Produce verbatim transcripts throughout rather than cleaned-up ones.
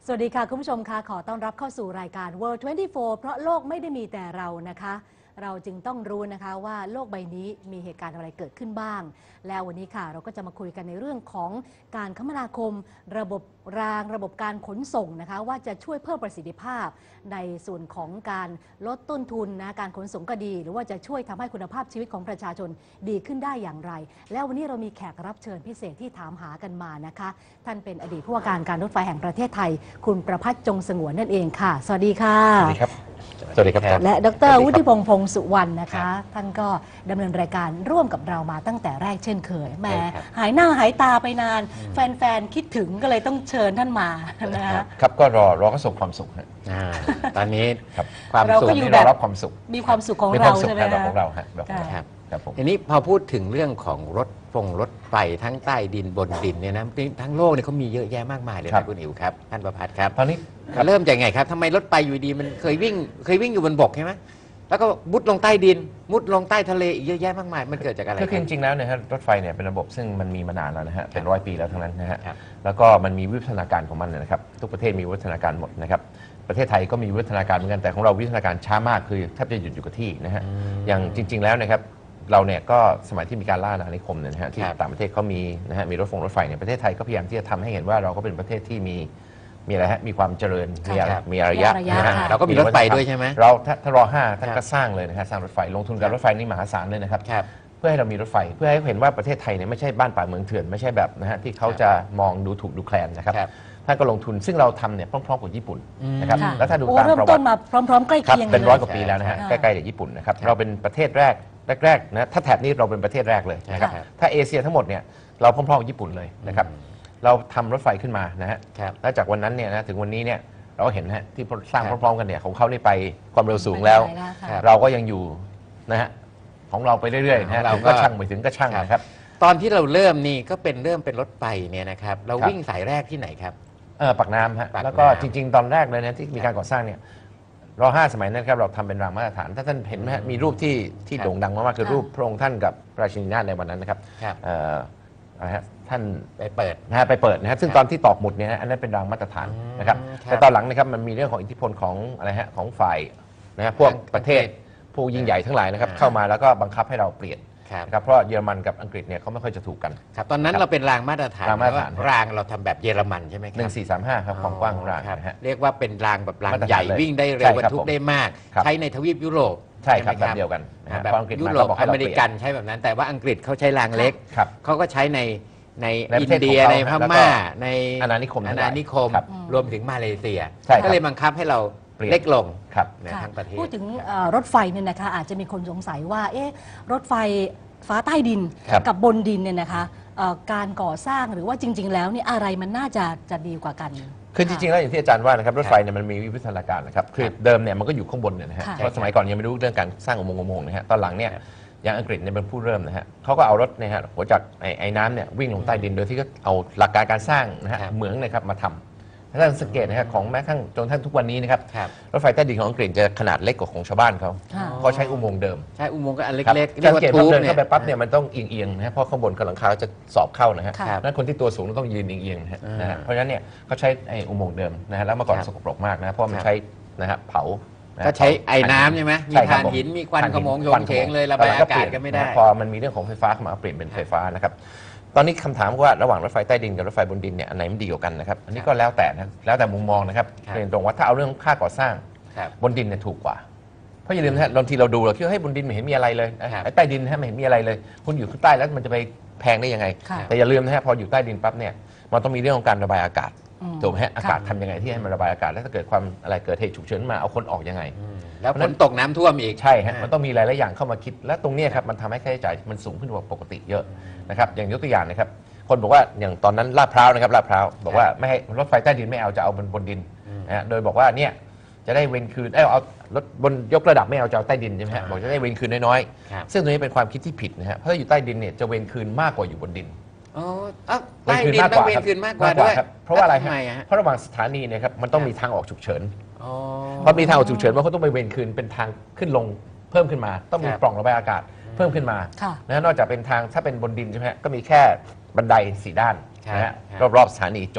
สวัสดีค่ะคุณผู้ชมค่ะขอต้อนรับเข้าสู่รายการ World ยี่สิบสี่ เพราะโลกไม่ได้มีแต่เรานะคะเราจึงต้องรู้นะคะว่าโลกใบนี้มีเหตุการณ์อะไรเกิดขึ้นบ้างแล้ววันนี้ค่ะเราก็จะมาคุยกันในเรื่องของการคมนาคมระบบรางระบบการขนส่งนะคะว่าจะช่วยเพิ่มประสิทธิภาพในส่วนของการลดต้นทุนนะการขนส่งก็ดีหรือว่าจะช่วยทำให้คุณภาพชีวิตของประชาชนดีขึ้นได้อย่างไรแล้ววันนี้เรามีแขกรับเชิญพิเศษที่ถามหากันมานะคะท่านเป็นอดีตผู้ว่าการการรถไฟแห่งประเทศไทยคุณประภัสจงสงวนนั่นเองค่ะสวัสดีค่ะสวัสดีครับสวัสดีครับและดร.วุฒิพงษ์พงษ์สุวรรณนะคะท่านก็ดำเนินรายการร่วมกับเรามาตั้งแต่แรกเช่นเคยแหมหายหน้าหายตาไปนานแฟนๆคิดถึงก็เลยต้องเชิญท่านมานะคะครับก็รอรอก็ส่งความสุขฮะตอนนี้ความสุขที่เรารับความสุขมีความสุขของเราใช่ไหมคะของเราฮะครับครับผมทีนี้พอพูดถึงเรื่องของรถฟงรถไฟทั้งใต้ดินบนดินเนี่ยนะทั้งโลกเนี่ยเขามีเยอะแยะมากมายเลยครับคุณอิ๋วครับท่านประภัสครับตอนนี้เริ่มจากไงครับทำไมรถไฟอยู่ดีมันเคยวิ่งเคยวิ่งอยู่บนบกใช่ไหมแล้วก็มุดลงใต้ดินมุดลงใต้ทะเลอีกเยอะแยะมากมายมันเกิดจากอะไรคือจริงๆแล้วเนี่ยฮะรถไฟเนี่ยเป็นระบบซึ่งมันมีมานานแล้วนะฮะเป็นร้อยปีแล้วทั้งนั้นนะฮะแล้วก็มันมีวิวัฒนาการของมันนะครับทุกประเทศมีวิวัฒนาการหมดนะครับประเทศไทยก็มีวิวัฒนาการเหมือนกันแต่ของเราวิวัฒนาการช้ามากคือแทบจะหยุดอยู่กับที่นะฮะอย่างจริงๆแล้วนะครับเราเนี่ยก็สมัยที่มีการล่าอาณานิคมเนี่ยนะฮะที่ต่างประเทศเขามีนะฮะมีรถฟงรถไฟเนี่ยประเทศไทยก็พยายามที่จะทำให้เห็นว่าเราก็เป็นประเทศที่มีมีอะไรฮะมีความเจริญมีมีอารยะนะฮะเราก็มีรถไฟด้วยใช่ไหมเราถ้ารอห้าท่านก็สร้างเลยนะฮะสร้างรถไฟลงทุนกับรถไฟนี่มหาศาลเลยนะครับเพื่อให้เรามีรถไฟเพื่อให้เห็นว่าประเทศไทยเนี่ยไม่ใช่บ้านป่าเมืองเถื่อนไม่ใช่แบบนะฮะที่เขาจะมองดูถูกดูแคลนนะครับท่านก็ลงทุนซึ่งเราทำเนี่ยพร้อมๆกับญี่ปุ่นนะครับแล้วถ้าดูตามประวัติเริ่มต้นมาพร้อมๆใกล้เคียงเป็นร้อยกว่าปีแล้วนะฮะใกล้ๆกับญี่ปุ่นนะครับเราเป็นประเทศแรกแรกๆนะถ้าแถบนี้เราเป็นประเทศแรกเลยนะครับถ้าเอเชียทั้งหมดเนี่ยเราพร้อมๆกับญี่ปุ่นเลยนะครับเราทำรถไฟขึ้นมานะฮะแล้วจากวันนั้นเนี่ยนะถึงวันนี้เนี่ยเราเห็นฮะที่สร้างพร้อมๆกันเนี่ยของเขานี่ไปความเร็วสูงแล้วเราก็ยังอยู่นะฮะของเราไปเรื่อยๆนะฮะเราก็ช่างไปถึงก็ช่างนะครับตอนที่เราเริ่มนี่ก็เป็นเริ่มเป็นรถไฟเนี่ยนะครับเราวิ่งสายแรกที่ไหนครับเออปากน้ำฮะแล้วก็จริงๆตอนแรกเลยนะที่มีการก่อสร้างเนี่ยรอห้าสมัยนั้นครับเราทำเป็นรางมาตรฐานถ้าท่านเห็นไหมฮะมีรูปที่ที่โด่งดังมากๆคือรูปพระองค์ท่านกับพระราชินีนาถในวันนั้นนะครับนะฮะท่านไปเปิดนะฮะไปเปิดนะฮะซึ่งตอนที่ตอกหมุดเนี่ยอันนั้นเป็นรางมาตรฐานนะครับแต่ตอนหลังนะครับมันมีเรื่องของอิทธิพลของอะไรฮะของฝ่ายนะฮะพวกประเทศผู้ยิ่งใหญ่ทั้งหลายนะครับเข้ามาแล้วก็บังคับให้เราเปลี่ยนนะครับเพราะเยอรมันกับอังกฤษเนี่ยเขาไม่ค่อยจะถูกกันครับตอนนั้นเราเป็นรางมาตรฐานรางมาตรฐานรางเราทำแบบเยอรมันใช่ไหมครับหนึ่งสี่สามห้าครับความกว้างของรางเรียกว่าเป็นรางแบบรางใหญ่วิ่งได้เร็วบรรทุกได้มากใช้ในทวีปยุโรปใช่ครับแบบเดียวกันแบบยุโรปอเมริกันใช้แบบนั้นแต่ว่าอังกฤษเขาใช้รางเล็กเขาก็ใช้ในในอินเดียในพม่าในอาณานิคมอาณานิคมรวมถึงมาเลเซียก็เลยบังคับให้เราเล็กลงในทั้งประเทศพูดถึงรถไฟเนี่ยนะคะอาจจะมีคนสงสัยว่าเอ๊ะรถไฟฟ้าใต้ดินกับบนดินเนี่ยนะคะการก่อสร้างหรือว่าจริงๆแล้วนี่อะไรมันน่าจะจะดีกว่ากันคือจริงๆแล้วอย่างที่อาจารย์ว่านะครับรถไฟเนี่ยมันมีวิวัฒนาการนะครับคือเดิมเนี่ยมันก็อยู่ข้างบนเนี่ยนะฮะเพราะสมัยก่อนยังไม่รู้เรื่องการสร้างอุโมงค์อุโมงค์นะฮะตอนหลังเนี่ยอย่างอังกฤษเนี่ยเป็นผู้เริ่มนะฮะเขาก็เอารถเนี่ยฮะหัวจักรไอ้น้ำเนี่ยวิ่งลงใต้ดินโดยที่ก็เอาหลักการการสร้างนะฮะเหมืองนะครับมาทำถ้าสังเกตนะครับของแม้กระทั่งจนทั้งทุกวันนี้นะครับรถไฟใต้ดินของอังกฤษจะขนาดเล็กกว่าของชาวบ้านเขาเขาใช้อุโมงค์เดิมใช่อุโมงค์ก็อันเล็กๆสังเกตว่าเดินเข้าไปปั๊บเนี่ยมันต้องเอียงๆนะฮะเพราะข้างบนกับหลังคาจะสอบเข้านะฮะนั้นคนที่ตัวสูงต้องยืนเอียงๆนะฮะเพราะฉะนั้นเนี่ยเขาใช้ไอ้อุโมงค์เดิมนะฮะแล้วเมื่อก่อนสกปรกมากนะเพราะมันใช้นะฮะเผาก็ใช้ไอ้น้ำใช่ไหมมีถ่านหินมีควันขโมงโยนเฉงเลยระบายอากาศก็ไม่ได้พอมันมีเรื่องของไฟฟ้าเข้ามาเปลี่ยนเป็นไฟฟ้านะครับตอนนี้คำถามว่าระหว่างรถไฟใต้ดินกับรถไฟบนดินเนี่ยอันไหนมันดีกว่ากันนะครับอันนี้ก็แล้วแต่นะแล้วแต่มุมมองนะครับเป็นตรงว่าถ้าเอาเรื่องค่าก่อสร้างบนดินเนี่ยถูกกว่าเพราะอย่าลืมนะบางทีเราดูเราคิดว่าให้บนดินไม่เห็นมีอะไรเลยไอ้ใต้ดินนะไม่เห็นมีอะไรเลยคุณอยู่ข้างใต้แล้วมันจะไปแพงได้ยังไงแต่อย่าลืมนะฮะพออยู่ใต้ดินปั๊บเนี่ยมันต้องมีเรื่องของการระบายอากาศถูกไหมฮะอากาศทำยังไงที่ให้มันระบายอากาศแล้วถ้าเกิดความอะไรเกิดเหตุฉุกเฉินมาเอาคนออกยังไงแล้วฝนตกน้ำท่วมอีกใช่ฮะมันต้องมีหลายๆอย่างเข้ามาคิดและตรงนี้ครับมันทำให้ค่าใช้จ่ายมันสูงขึ้นกว่าปกติเยอะนะครับอย่างยกตัวอย่างนะครับคนบอกว่าอย่างตอนนั้นลาดพร้าวนะครับลาดพร้าวบอกว่าไม่ให้รถไฟใต้ดินไม่เอาจะเอาบนบนดินนะโดยบอกว่าเนี่ยจะได้เว้นคืนเอาเอารถบนยกระดับไม่เอาจะเอาใต้ดินใช่ไหมฮะบอกจะได้เว้นคืนน้อยๆซึ่งตรงนี้เป็นความคิดที่ผิดนะฮะเพราะถ้าอยู่ใต้ดินเนี่ยจะเว้นคืนมากกว่าอยู่บนดินอ๋อใต้ดินต้องเว้นคืนมากกว่าด้วยเพราะว่าอะไรครับเพราะระหว่างสถานีเนี่ยครับมันต้องมีทางออกฉุกเฉินพอมีทางออกฉุกเฉินว่าเขาต้องไปเว้นคืนเป็นทางขึ้นลงเพิ่มขึ้นมาต้องมีปล่องระบายอากาศเพิ่มขึ้นมานะนอกจากเป็นทางถ้าเป็นบนดินใช่ไหมฮะก็มีแค่บันไดสี่ด้านนะฮะรอบๆสถานีจบ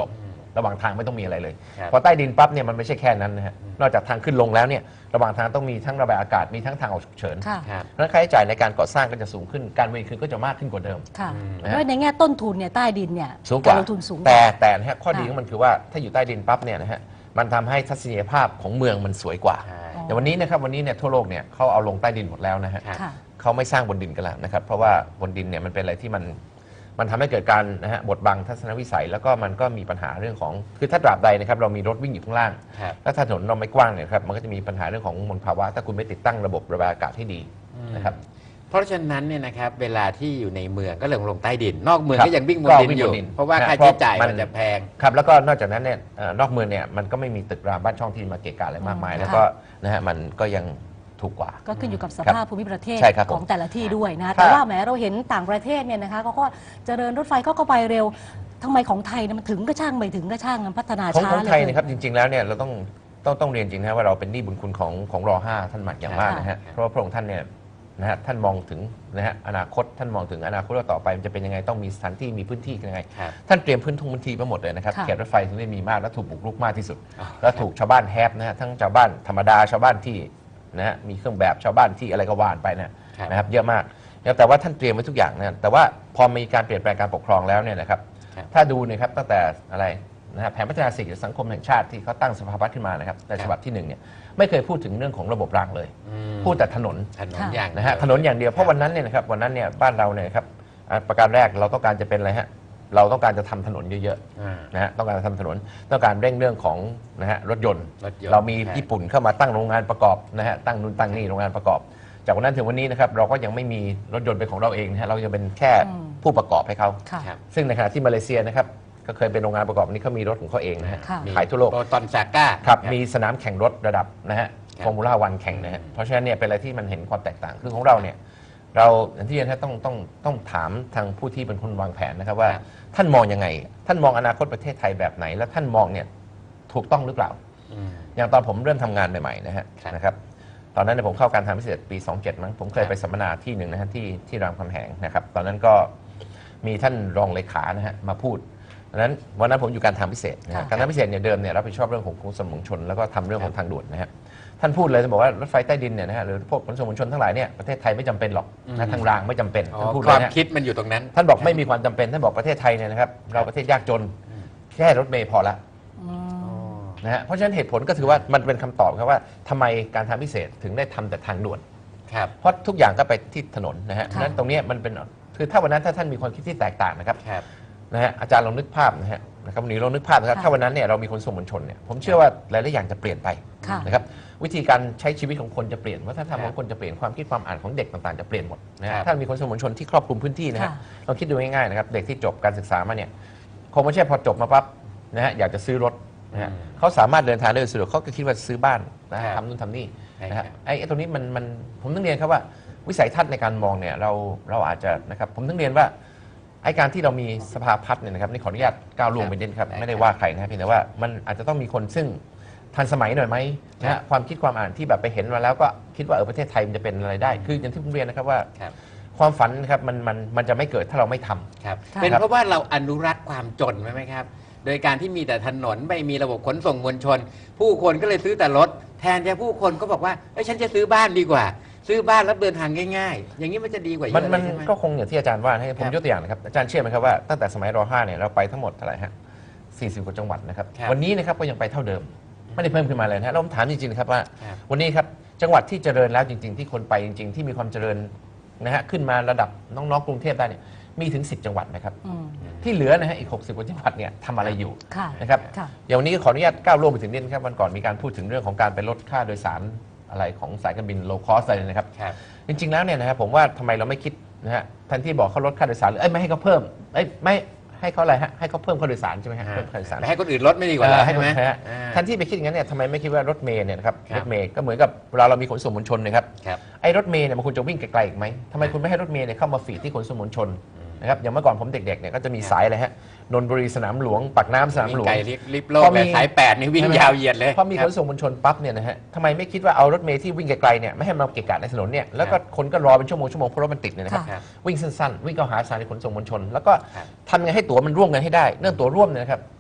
ระหว่างทางไม่ต้องมีอะไรเลยครับพอใต้ดินปั๊บเนี่ยมันไม่ใช่แค่นั้นนะฮะนอกจากทางขึ้นลงแล้วเนี่ยระหว่างทางต้องมีทั้งระบายอากาศมีทั้งทางออกฉุกเฉินค่ะครับเพราะฉะนั้นค่าใช้จ่ายในการก่อสร้างก็จะสูงขึ้นการเวรคืนก็จะมากขึ้นกว่าเดิมค่ะอืมด้วยในแง่ต้นทุนเนี่ยใต้ดินเนี่ยสูงกว่ารลงทุนสูงกแต่ว่าแต่นะฮะข้อดีค่ะของมันคือว่าถ้าอยู่ใต้ดินปั๊บเนี่ยนะฮะมันทำให้ทัศนียภาพของเมืองมันสวยกว่าใช่อ๋อแต่วันนี้นะครับวันนี้เนี่ยทั่วโลกเนี่ยเขาเอาลงใต้ดินหมดแล้วนะฮะครับค่ะเขาไม่สร้างบนดินกันแล้วนะครับเพราะว่าบนดินเนี่ยมันเป็นอะไรที่มันมันทำให้เกิดการนะฮะบดบังทัศนวิสัย แล้วก็มันก็มีปัญหาเรื่องของคือถ้าตราบใดนะครับเรามีรถวิ่งอยู่ข้างล่างครับถ้าถนนเราไม่กว้างเนี่ยครับมันก็จะมีปัญหาเรื่องของมลภาวะถ้าคุณไม่ติดตั้งระบบระบายอากาศให้ดีนะครับเพราะฉะนั้นเนี่ยนะครับเวลาที่อยู่ในเมืองก็เลยลงใต้ดิน นอกเมืองครับก็ยังวิ่งบนก็ดินวิ่งอบ ยู่นดินเพราะว่านะค่าใช้จ่ายเพราะมันมันจะแพงครับแล้วก็นอกจากนั้นเนี่ยเอ่อนอกเมืองเนี่ยมันก็ไม่มีตึกรามบ้านช่องที่มาเกะกะอะไรมากมายอืมแล้วก็นะฮะมันก็ยังถูกกว่าก็ขึ้นอยู่กับสครับภาพภูมิประเทศใช่ครับผมของแต่ละที่ด้วยนะถ้าแต่ว่าแหมเราเห็นต่างประเทศเนี่ยนะคะเขาก็เจริญรถไฟเขาก็ไปเร็วทำไมของไทยเนี่ยมันถึงก็ช่างไม่ถึงก็ช่างมันพัฒนาของช้าของเหลไทยกินะครับจริง ๆ แล้วเนี่ยเราต้องต้องต้องเรียนจริงนะว่าเราเป็นหนี้บุญคุณของของรอห้าท่านมากอย่างมากนะฮะเพราะว่าพระองค์ท่านเนี่ยนะฮะท่านมองถึงนะฮะอนาคตท่านมองถึงอนาคตว่าต่อไปมันจะเป็นยังไงต้องมีสถานที่มีพื้นที่ยังไงครับท่านเตรียมพื้นทุงพื้นที่มาหมดเลยนะครับค่ะเขตรถไฟถึงได้มีมากและถูกบุกรุกมากที่สุดอ๋อแล้วถูกชาวบ้านแฮปนะฮะทั้งชาวบ้านธรรมดาชาวบ้านที่นะฮะมีเครื่องแบบชาวบ้านที่อะไรก็ว่านไปนะนะครับเยอะมากแต่ว่าท่านเตรียมไว้ทุกอย่างนะแต่ว่าพอมีการเปลี่ยนแปลงการปกครองแล้วเนี่ยนะครับครับถ้าดูนะครับตั้งแต่อะไรนะฮะแผนพัฒนาเศรษฐกิจสังคมแห่งชาติที่เขาตั้งสภาพัฒน์ขึ้นมานะครับในฉบับที่หนึ่งเนี่ยไม่เคยพูดถึงเรื่องของระบบรางเลยอืมพูดแต่ถนนถนนอย่างนะฮะถนนอย่างเดียวเพราะวันนั้นเนี่ยนะครับวันนั้นเนี่ยบ้านเราเนี่ยครับอ่าประการแรกเราต้องการจะเป็นอะไรฮะเราต้องการจะทำถนนเยอะอ่าๆนะฮะต้องการจะทำถนนต้องการเร่งเรื่องของนะฮะรถยนต์รถยนต์เรามีครับญี่ปุ่นเข้ามาตั้งโรงงานประกอบนะฮะตั้งนู่นตั้งนี่โรงงานประกอบ จากวันนั้นถึงวันนี้นะครับเราก็ยังไม่มีรถยนต์เป็นของเราเองนะฮะเรายังเป็นแค่อืมผู้ประกอบให้เขาค่ะครับซึ่งในขณะที่มาเลเซียนะครับก็เคยเป็นโรงงานประกอบอันนี้เขามีรถของเขาเองนะฮะค่ะขายทั่วโลกโปรตอนซาก้าครับมีสนามแข่งรถระดับนะฮะครับฟอร์มูล่าวันแข่งนะฮะเพราะฉะนั้นเนี่ยเป็นอะไรที่มันเห็นความแตกต่างคือของเราเนี่ยเราอย่างที่เรียนนะต้องต้องต้องถามทางผู้ที่เป็นคนวางแผนนะครับว่าครับท่านมองยังไง ท่านมองอนาคตประเทศไทยแบบไหน แล้วท่านมองเนี่ยถูกต้องหรือเปล่าอืมอย่างตอนผมเริ่มทำงานใหม่ๆนะฮะครับนะครับตอนนั้นเนยผมเข้าการทางพิเศษปีสองเจ็ดมั้งผมเคยครับไปสัมมนาที่หนึ่งนะฮะที่ที่รามคำแหงนะครับตอนนั้นก็มีท่านรองเลขานะฮะมาพูดดังนั้นวันนั้นผมอยู่การทางพิเศษนะฮะค่ะการทางพิเศษเนี่ยเดิมเนี่ยรับผิดชอบเรื่องของขนส่งมวลชนแล้วก็ทำเรื่องของทางด่วนนะฮะท่านพูดเลยท่านบอกว่ารถไฟใต้ดินเนี่ยนะฮะหรือพวกขนส่งมวลชนทั้งหลายเนี่ยประเทศไทยไม่จำเป็นหรอกอืมนะทางรางไม่จำเป็นอ๋อท่านพูดคเลวาย มนะคิดมันอยู่ตรงนั้นท่านบอกไม่มีความจำเป็นท่านบอกประเทศไทยเนี่ยนะครับเราประเทศยากจนแค่รถเมล์พอละอืมนะฮะเพราะฉะนั้นเหตุผลก็คือว่ามันเป็นคำตอบครับว่าทำไมการทางพิเศษถึงได้ทำแต่ทางด่วนครับเพราะทุกอย่างก็ไปที่ถนนนะฮะค่ะฉะนั้นตรงเนี้ยมันเป็นคือถ้าวันนั้นถ้าท่านมีความคิดที่แตกต่างนะครับครับนะฮะอาจารย์ลองนึกภาพนะฮะนะครับวันนี้ลองนึกภาพนะครับค่ะถ้าวันนั้นเนี่ยเรามีขนส่งมวลชนเนี่ยผมเชื่อว่าหลายๆอย่างจะเปลี่ยนไปค่ะนะครับวิธีการใช้ชีวิตของคนจะเปลี่ยนวัฒนธรรมครัขบองคนจะเปลี่ยนความคิดความอ่านของเด็กต่างๆจะเปลี่ยนหมดนะครัฮะบถ้ามีขนส่งมวลชนที่ครอบคลุมพื้นที่นะฮะค่ะลองคิดดูง่ายๆนะครับเด็กที่จบการศึกษามาเนี่ยคงไม่ใช่พอจบมาปั๊บนะฮะอยากจะซื้อรถนะฮะอืมเขาสามารถเดินทางได้โดยสะดวกเขาก็คิดว่าซื้อบ้านนะฮะครับทำนู่นทำนี่ใช่นะครัฮะบไอ้ไอ้ตรงนี้มันมันผมต้องเรียนครับว่าวิสัยทัศน์ในการมองเนี่ยเราเราอาจจะนะครับผมต้องเรียนว่าไอ้การที่เรามีสภาพัฒน์เนี่ยนะครับนี่ขออนุญาตก้าวล่วงไปนิดครับได้ครับไม่ได้ว่าใครนะครับเพียงแต่ว่ามันอาจจะต้องมีคนซึ่งทันสมัยหน่อยไหมนะครัฮะบความคิดความอ่านที่แบบไปเห็นมาแล้วก็คิดว่าเออประเทศไทยมันจะเป็นอะไรได้ คืออย่างที่ผมเรียนนะครับว่าครับความฝันนะครับมันมันมันจะไม่เกิดถ้าเราไม่ทำครับค่ะเป็นเพราะว่าเราอนุรักษ์ความจนไหมไหมครับ โดยการที่มีแต่ถนนไม่มีระบบขนส่งมวลชน ผู้คนก็เลยซื้อแต่รถ แทนจะผู้คนก็บอกว่าเอ้ยฉันจะซื้อบ้านดีกว่า ซื้อบ้านแล้วเดินทางง่าย ๆ อย่างนี้มันจะดีกว่าเยมันอะเลมันยใช่ไหมก็คงอย่างที่อาจารย์ว่าให้ผมครับยกตัวอย่างนะครับอาจารย์เชื่อไหมครับว่าตั้งแต่สมัยรห้าเนี่ยเราไปทั้งหมดเท่าไหร่ฮะสี่สิบกว่าจังหวัดนะครับครับวันนี้นะครับก็ยังไปเท่าเดิมไม่ได้เพิ่มขึ้นมาเลยนะฮะเราถามจริงๆนะครับว่าครับวันนี้ครับจังหวัดที่เจริญแล้วจริง ๆ ที่คนไปจริง ๆ ที่มีความเจริญนะฮะขึ้นมาระดับน้องๆกรุงเทพได้เนี่ยมีถึงสิบจังหวัดนะครับอืมที่เหลือนะฮะอีกหกสิบกว่าจังหวัดเนี่ยทำอะไรอยู่ค่ะนะครับค่ะอย่างวันนี้ก็ขออนุญาตก้าวล่วงไปถึงนิดนะครับวันก่อนมีการพูดถึงเรื่องของการไปลดค่าโดยสารอะไรของสายการบินโลคอสอะไรนะครับครับจริงๆแล้วเนี่ยนะครับผมว่าทำไมเราไม่คิดนะฮะแทนที่บอกเขาลดค่าโดยสารหรือเอ้ยไม่ให้เขาเพิ่มเอ้ยไม่ให้เขาอะไรฮะให้เขาเพิ่มค่าโดยสารใช่ไหมฮะเพิ่มค่าโดยสารไปให้คนอื่นลดไม่ดีกว่าเอเหรออให้ใช่คนไหมอื่นฮะอ่าแทนที่ไปคิดอย่างนั้นเนี่ยทำไมไม่คิดว่ารถเมล์เนี่ยนะครับครับรถเมล์ก็เหมือนกับเวลาเรามีขนส่งมวลชนนะครับครับไอ้รถเมล์เนี่ยมันควรจะวิ่งไกลๆอีกไหมทำไมคุณไม่ให้รถเมล์เนี่ยเข้ามาฟีดที่ขนส่งมวลชนนะครับอย่างเมื่อก่อนผมเด็กๆเนี่ยก็จะมีสายอะไรฮะนนทบุรีสนามหลวงปากน้ำสนามหลวงไกลลิบลิบโลกพอมีแบบสายแปดนี่วิ่งใช่ไหมยาวเหยียดเลยพอมีคขรับนส่งมวลชนปั๊บเนี่ยนะฮะทำไมไม่คิดว่าเอารถเมล์ที่วิ่งไกลๆเนี่ยไม่ให้มาเกะกะในถนนเนี่ยแล้วก็คนก็รอเป็นชั่วโมงชั่วโมงเพราะรถมันติดเนี่ยนะครับครับวิ่งสั้นๆ วิ่งเข้าหาสถานีขนส่งมวลชน แล้วก็ครับทำไงให้ตั๋วมันร่วมกันให้ได้เรื่องตั๋วร่วมเนี่ยนะครับ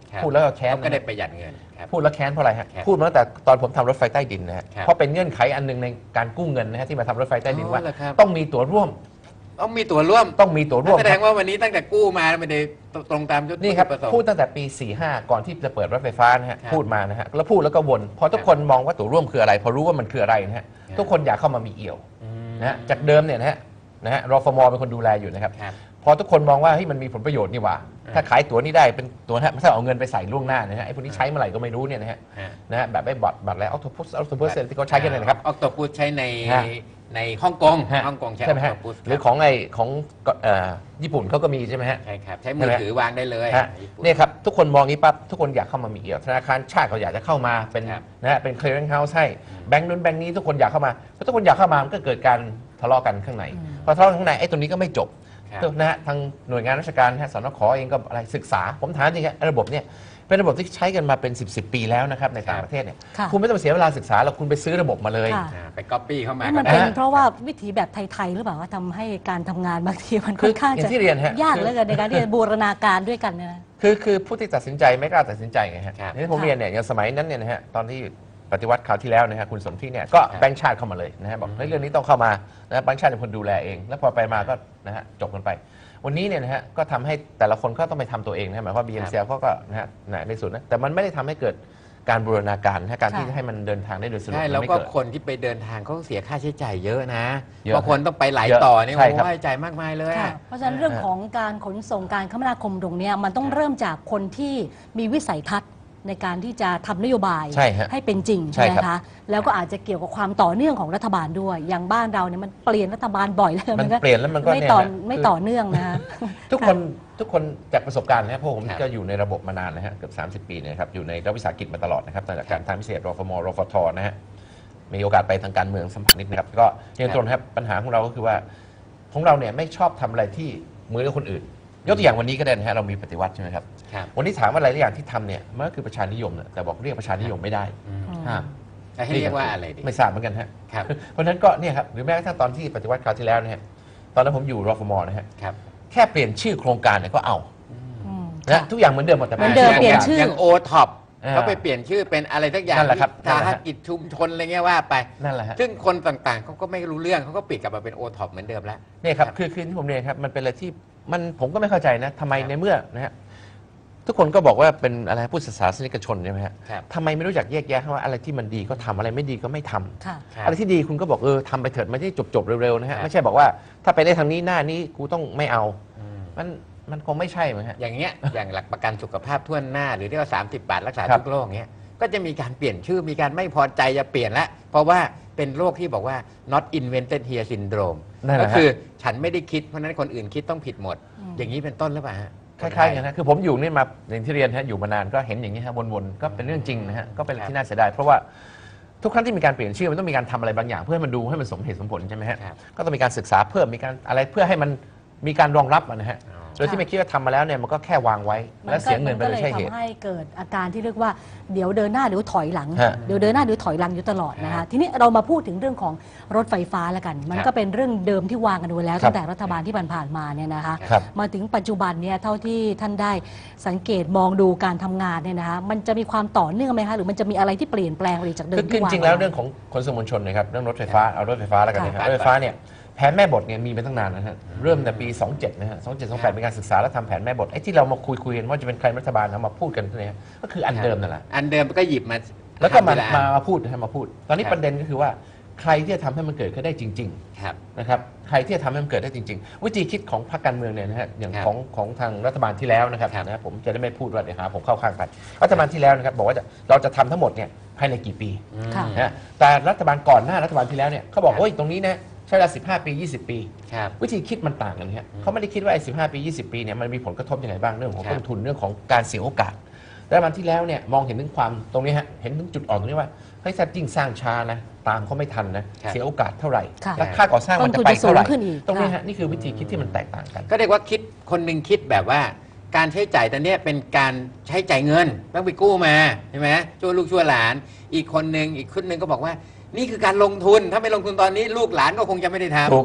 ครับพูดแล้วก็แค้นเขาก็ได้นะประหยัดเงินครับพูดแล้วแค้นเพราะอะไรฮะครับพูดมาตั้งแต่ตอนผมทำรถไฟใต้ดินนะฮะครับเพราะเป็นเงื่อนไขอันหนึงในการกู้เงินนะฮะที่มาทำรถไฟใต้ดินอ๋อว่าเหรอครับต้องมีตั๋วร่วมต้องมีตั๋วร่วมต้องมีตั๋วร่วมแสดงว่าวันนี้ตั้งแต่กู้มาไม่ได้ตรงตามจุดนี่ครับประสงค์พูดตั้งแต่ปี สี่ห้า ก่อนที่จะเปิดรถไฟฟ้านะฮะครับพูดมานะฮะแล้วพูดแล้วก็วนพอทุกคนมองว่าตั๋วร่วมคืออะไรพอรู้ว่ามันคืออะไรนะฮะครับทุกคนอยากเข้ามามีเอี่ยวอืมนะฮะจากเดิมเนี่ยนะฮะนะฮะรฟมเป็นคนดูแลอยู่นะครับครับพอทุกคนมองว่าเฮ้ยมันมีผลประโยชน์นี่หว่าอืมถ้าขายตั๋วนี้ได้เป็นตั๋วนะฮะถ้าเอาเงินไปใส่ล่วงหน้านะฮะไอ้พวกนี้ใช้เมื่อไหร่ก็ไม่รู้เนี่ยนะฮะฮะนะฮะแบบไอ้บัตรบัตรแล้วออโตพุสออโตพุสที่เขาใช้กันเลยนะครับออกตปุสใช้ในฮะในฮ่องกงฮะฮ่องกงใช้ใช่ไหมอฮะอกตปุสหรือของไอ้ของเอ่อญี่ปุ่นเขาก็มีใช่ไหมฮะใช่ครับใช้มือถือวางได้เลยฮะญี่ปุ่เนี่ยครับทุกคนมองนี้ปั๊บทุกคนอยากเข้ามามีเอี่ยวธนาคารชาติเขาอยากจะเข้ามาเป็นครับนะฮะเป็น clearing house ให้แบงค์นู้นแบงค์นี้ทุกคนอยากเข้ามาพอทุกคนอยากเข้ามามันก็เกิดการทะเลาะกันข้างในอืมพอทะเลาะกันข้างในไอ้ตรงนี้ก็ไม่จบครับนะฮะทางหน่วยงานราชการนะฮะสนขเองก็อะไรศึกษาผมถามจริงๆระบบเนี่ยเป็นระบบที่ใช้กันมาเป็น สิบ สิบ ปีแล้วนะครับในต่างประเทศเนี่ยค่ะคุณไม่ต้องเสียเวลาศึกษาหรอกคุณไปซื้อระบบมาเลยค่ะอ่าไปก๊อปปี้เข้ามานี่มันก็เป็นได้เพราะว่าวิถีแบบไทยๆหรือเปล่าว่าทำให้การทำงานบางทีมันคืค่ออนข้างอย่าจะงที่เรียนฮะยากคือเหลือเกินในการที่จะบูรณาการด้วยกันเนี่ยนะคือคือผู้ที่ตัดสินใจไม่กล้าตัดสินใจไงฮะครับนี่ผมค่ะเรียนเนี่ยอย่างสมัยนั้นเนี่ยนะฮะตอนที่ปฏิวัติคราวที่แล้วนะฮะคุณสนธิเนี่ยก็ครับแบงค์ชาติเข้ามาเลยนะฮะบอกเฮ้ยเรื่องนี้ต้องเข้ามานะแบงค์ชาติเป็นคนดูแลเอง แล้วพอไปมาก็นะฮะจบกันไป วันนี้เนี่ยนะฮะก็ทำให้แต่ละคนก็ต้องไปทำตัวเองนะหมายความว่า บี เอ็ม ซี แอล เขาก็นะฮะในสุดนะแต่มันไม่ได้ทำให้เกิดการบูรณาการนะฮะการที่ค่ะให้มันเดินทางได้โดยสะดวกใช่มันแล้วไม่ก็เกิดคนที่ไปเดินทางเขาเสียค่าใช้จ่ายเยอะนะเยอะบางคนต้องไปหลายเยอะต่อนี่ใช่โอ้ครับโหจ่ายมากมายเลยค่ะอะเพราะฉะนั้นเรื่องของการขนส่งการคมนาคมตรงเนี้ยมันต้องเริ่มจากคนที่มีวิสัยทัศน์ในการที่จะทำนโยบายใช่ฮะให้เป็นจริงใช่ใช่ไหมครับคะแล้วก็อาจจะเกี่ยวกับความต่อเนื่องของรัฐบาลด้วย อย่างบ้านเราเนี่ยมันเปลี่ยนรัฐบาลบ่อยเลยมันเปลี่ยนแล้วมันก็ไม่เนี่ยต่อฮะไม่คือต่อเนื่องนะคะทุกคนทุกคนจากประสบการณ์นะครับเพราะผมครับก็อยู่ในระบบมานานนะฮะเกือบ สามสิบ ปีเนยนะครับอยู่ในรัฐวิสาหกิจมาตลอดนะครับตั้งแต่การทางพิเศษรฟมรฟทนะฮะมีโอกาสไปทางการเมืองสัมผัสนิดนะครับก็เรียนตรงนะครับปัญหาของเราก็คือว่าของเราเนี่ยไม่ชอบทำอะไรที่เหมือนกับคนอื่น ยกตัวอย่างวันนี้ก็ได้นะฮะเรามีปฏิวัติใช่ไหมครับครับวันนี้ถามว่าอะไรหลายอย่างที่ทำเนี่ยมันก็คือประชานิยมนะแต่บอกเรียกประชานิยมไม่ได้อืมห้ามแล้วให้เรียกว่าอะไรดีไม่ทราบเหมือนกันฮะครับเพราะฉะนั้นก็เนี่ยครับหรือแม้กระทั่งตอนที่ปฏิวัติคราวที่แล้วเนี่ยตอนนั้นผมอยู่รฟมนะฮะครับแค่เปลี่ยนชื่อโครงการเนี่ยก็เอาอืมนะค่ะทุกอย่างเหมือนเดิมหมดแต่เหมือนเดิมชื่เปลี่ยนชื่ออย่างโอท็อปอ่าเขาไปเปลี่ยนชื่อเป็นอะไรสักอย่างนั่นแหละครับสาหกิจชุมชนอะไรเงี้ยว่าไปนั่นแหละฮะซึ่งคนต่างๆเขาก็ไม่รู้เรื่องเขาก็ปิดกลับมาเป็นโอท็อปเหมือนเดิมแล้วเนี่ยครับครับคือคือที่ผมเรียนครับมันเป็นอะไรที่มันผมก็ไม่เข้าใจนะทำไมครับในเมื่อนะฮะทุกคนก็บอกว่าเป็นอะไรผู้ศาสนิกชนใช่ไหมฮะครับทำไมไม่รู้จักแยกแยะว่าอะไรที่มันดีก็ทำอะไรไม่ดีก็ไม่ทำค่ะครับอะไรที่ดีคุณก็บอกเออทำไปเถิดไม่ได้จบจบๆเร็วๆนะครัฮะบไม่ใช่บอกว่าถ้าไปได้ทางนี้หน้านี้กูต้องไม่เอาอืมมันมันคงไม่ใช่มั้งฮะอย่างเงี้ย อย่างหลักประกันสุขภาพทั่วหน้า หรือเรียกว่าสามสิบบาทรักษาครับทุกโรคเงี้ยก็จะมีการเปลี่ยนชื่อมีการไม่พอใจจะเปลี่ยนแล้วเพราะว่าเป็นโรคที่บอกว่า not invented here syndrome นั่นแหก็ละฮะคือฉันไม่ได้คิดเพราะฉะนั้นคนอื่นคิดต้องผิดหมดอืมอย่างนี้เป็นต้นหรือเปล่าฮะคล้ายๆกันนะคือผมอยู่นี่มาอย่างที่เรียนฮะอยู่มานานก็เห็นอย่างนี้ฮะวนๆก็เป็นเรื่องจริงนะฮะก็เป็นอะไรที่น่าเสียดายเพราะว่าทุกครั้งที่มีการเปลี่ยนชื่อมันต้องมีการทำอะไรบางอย่าง เพื่อให้มันดูให้มันสมเหตุสมผลใช่ไหมฮะครับก็ต้องมีการศึกษาเพิ่มมีการอะไรเพื่อให้มันมีการรองรับอะนะฮะอ๋อโดยที่ไม่คิดว่าทำมาแล้วเนี่ยมันก็แค่วางไว้มัและเสียเงินไปก็โดยใช่เหตุทำให้เกิดอาการที่เรียกว่าเดี๋ยวเดินหน้าเดี๋ยวถอยหลังฮะเดี๋ยวเดินหน้าเดี๋ยวถอยหลังอยู่ตลอดนะครัคะบทีนี้เรามาพูดถึงเรื่องของรถไฟฟ้าแล้วกัน มันครับก็เป็นเรื่องเดิมที่วางกันไว้แล้วครับตั้งแต่รัฐบาลที่ผ่านๆมาเนี่ยนะคะครับมาถึงปัจจุบันเนี่ยเท่าที่ท่านได้สังเกตมองดูการทำงานเนี่ยนะคะมันจะมีความต่อเนื่องไหมคะหรือมันจะมีอะไรที่เปลี่ยนแปลงไปจากเดิคืมอที่วางจริงๆแล้วไว้เรื่องของขนส่งมวลชนนะครับเรื่องรถไฟฟ้าเอารถไฟฟ้าแล้วกันนะครับค่ะรถไฟฟ้าเนี่ยแผนแม่บทเนี่ยมีมาตั้งนานนะฮะเริ่มแต่ปี สองเจ็ดนะฮะสองเจ็ด สองแปดเป็นการศึกษาและทำแผนแม่บทไอ้ที่เรามาคุยคุยกันว่าจะเป็นใครรัฐบาลเอามาพูดกันเนี่ยก็คืออันเดิมนั่นแหละอันเดิมก็หยิบมาแล้วก็มาทำทีละอันมามาพูดนะฮะมาพูด ตอนนี้ครับประเด็นก็คือว่าใครที่จะทำให้มันเกิดขึ้นได้จริงครับๆนะครับใครที่จะทำให้มันเกิดได้จริง ๆ วิธีคิดของพรรคการเมืองเนี่ยนะฮะอย่างครับของของทางรัฐบาลที่แล้วนะครับครับนะผมจะได้ไม่พูดว่าเดี๋ยวหาผมเข้าข้างใครรัฐบาลที่แล้วนะครับบอกว่าจะเราจะทำทั้งหมดเนี่ยภายในกี่ปีอืมค่ะนะฮะแต่รัฐบาลก่อนหน้ารัฐบาลที่แล้วเนี่ยเขาบอกครับโอ้ยตรงนี้นะใช้เวลาสิบห้าปียี่สิบปีครับวิธีคิดมันต่างกันฮะอืมเขาไม่ได้คิดว่าไอ้สิบห้าปียี่สิบปีเนี่ยมันมีผลกระทบยังไงบ้างเรื่องของครับต้นทุนเรื่องของการเสียโอกาสรัฐบาลที่แล้วเนี่ยมองเห็นถึงความตรงนี้ฮะเห็นถึงจุดอ่อนตรงนี้ว่าเฮ้ยถ้ายิ่งสร้างช้านะตามเขาไม่ทันนะครับ เสียโอกาสเท่าไหร่ค่ะและค่าก่อสร้างมันจะไปต้นทุนจะสูงเท่าไหร่ขึ้นอีกตรงนี้ค่ะฮะนี่คือวิธีคิดที่มันแตกต่างกันก็เรียกว่าคิดคนหนึ่งคิดแบบว่า การใช้จ่ายตอนเนี้ยเป็นการใช้จ่ายเงินต้องไปกู้มาใช่ไหมช่วยลูกช่วยหลาน อีกคนหนึ่งอีกคนหนึ่งก็บอกว่า นี่คือการลงทุนถ้าไม่ลงทุนตอนนี้ลูกหลานก็คงจะไม่ได้ทำถูกฮะ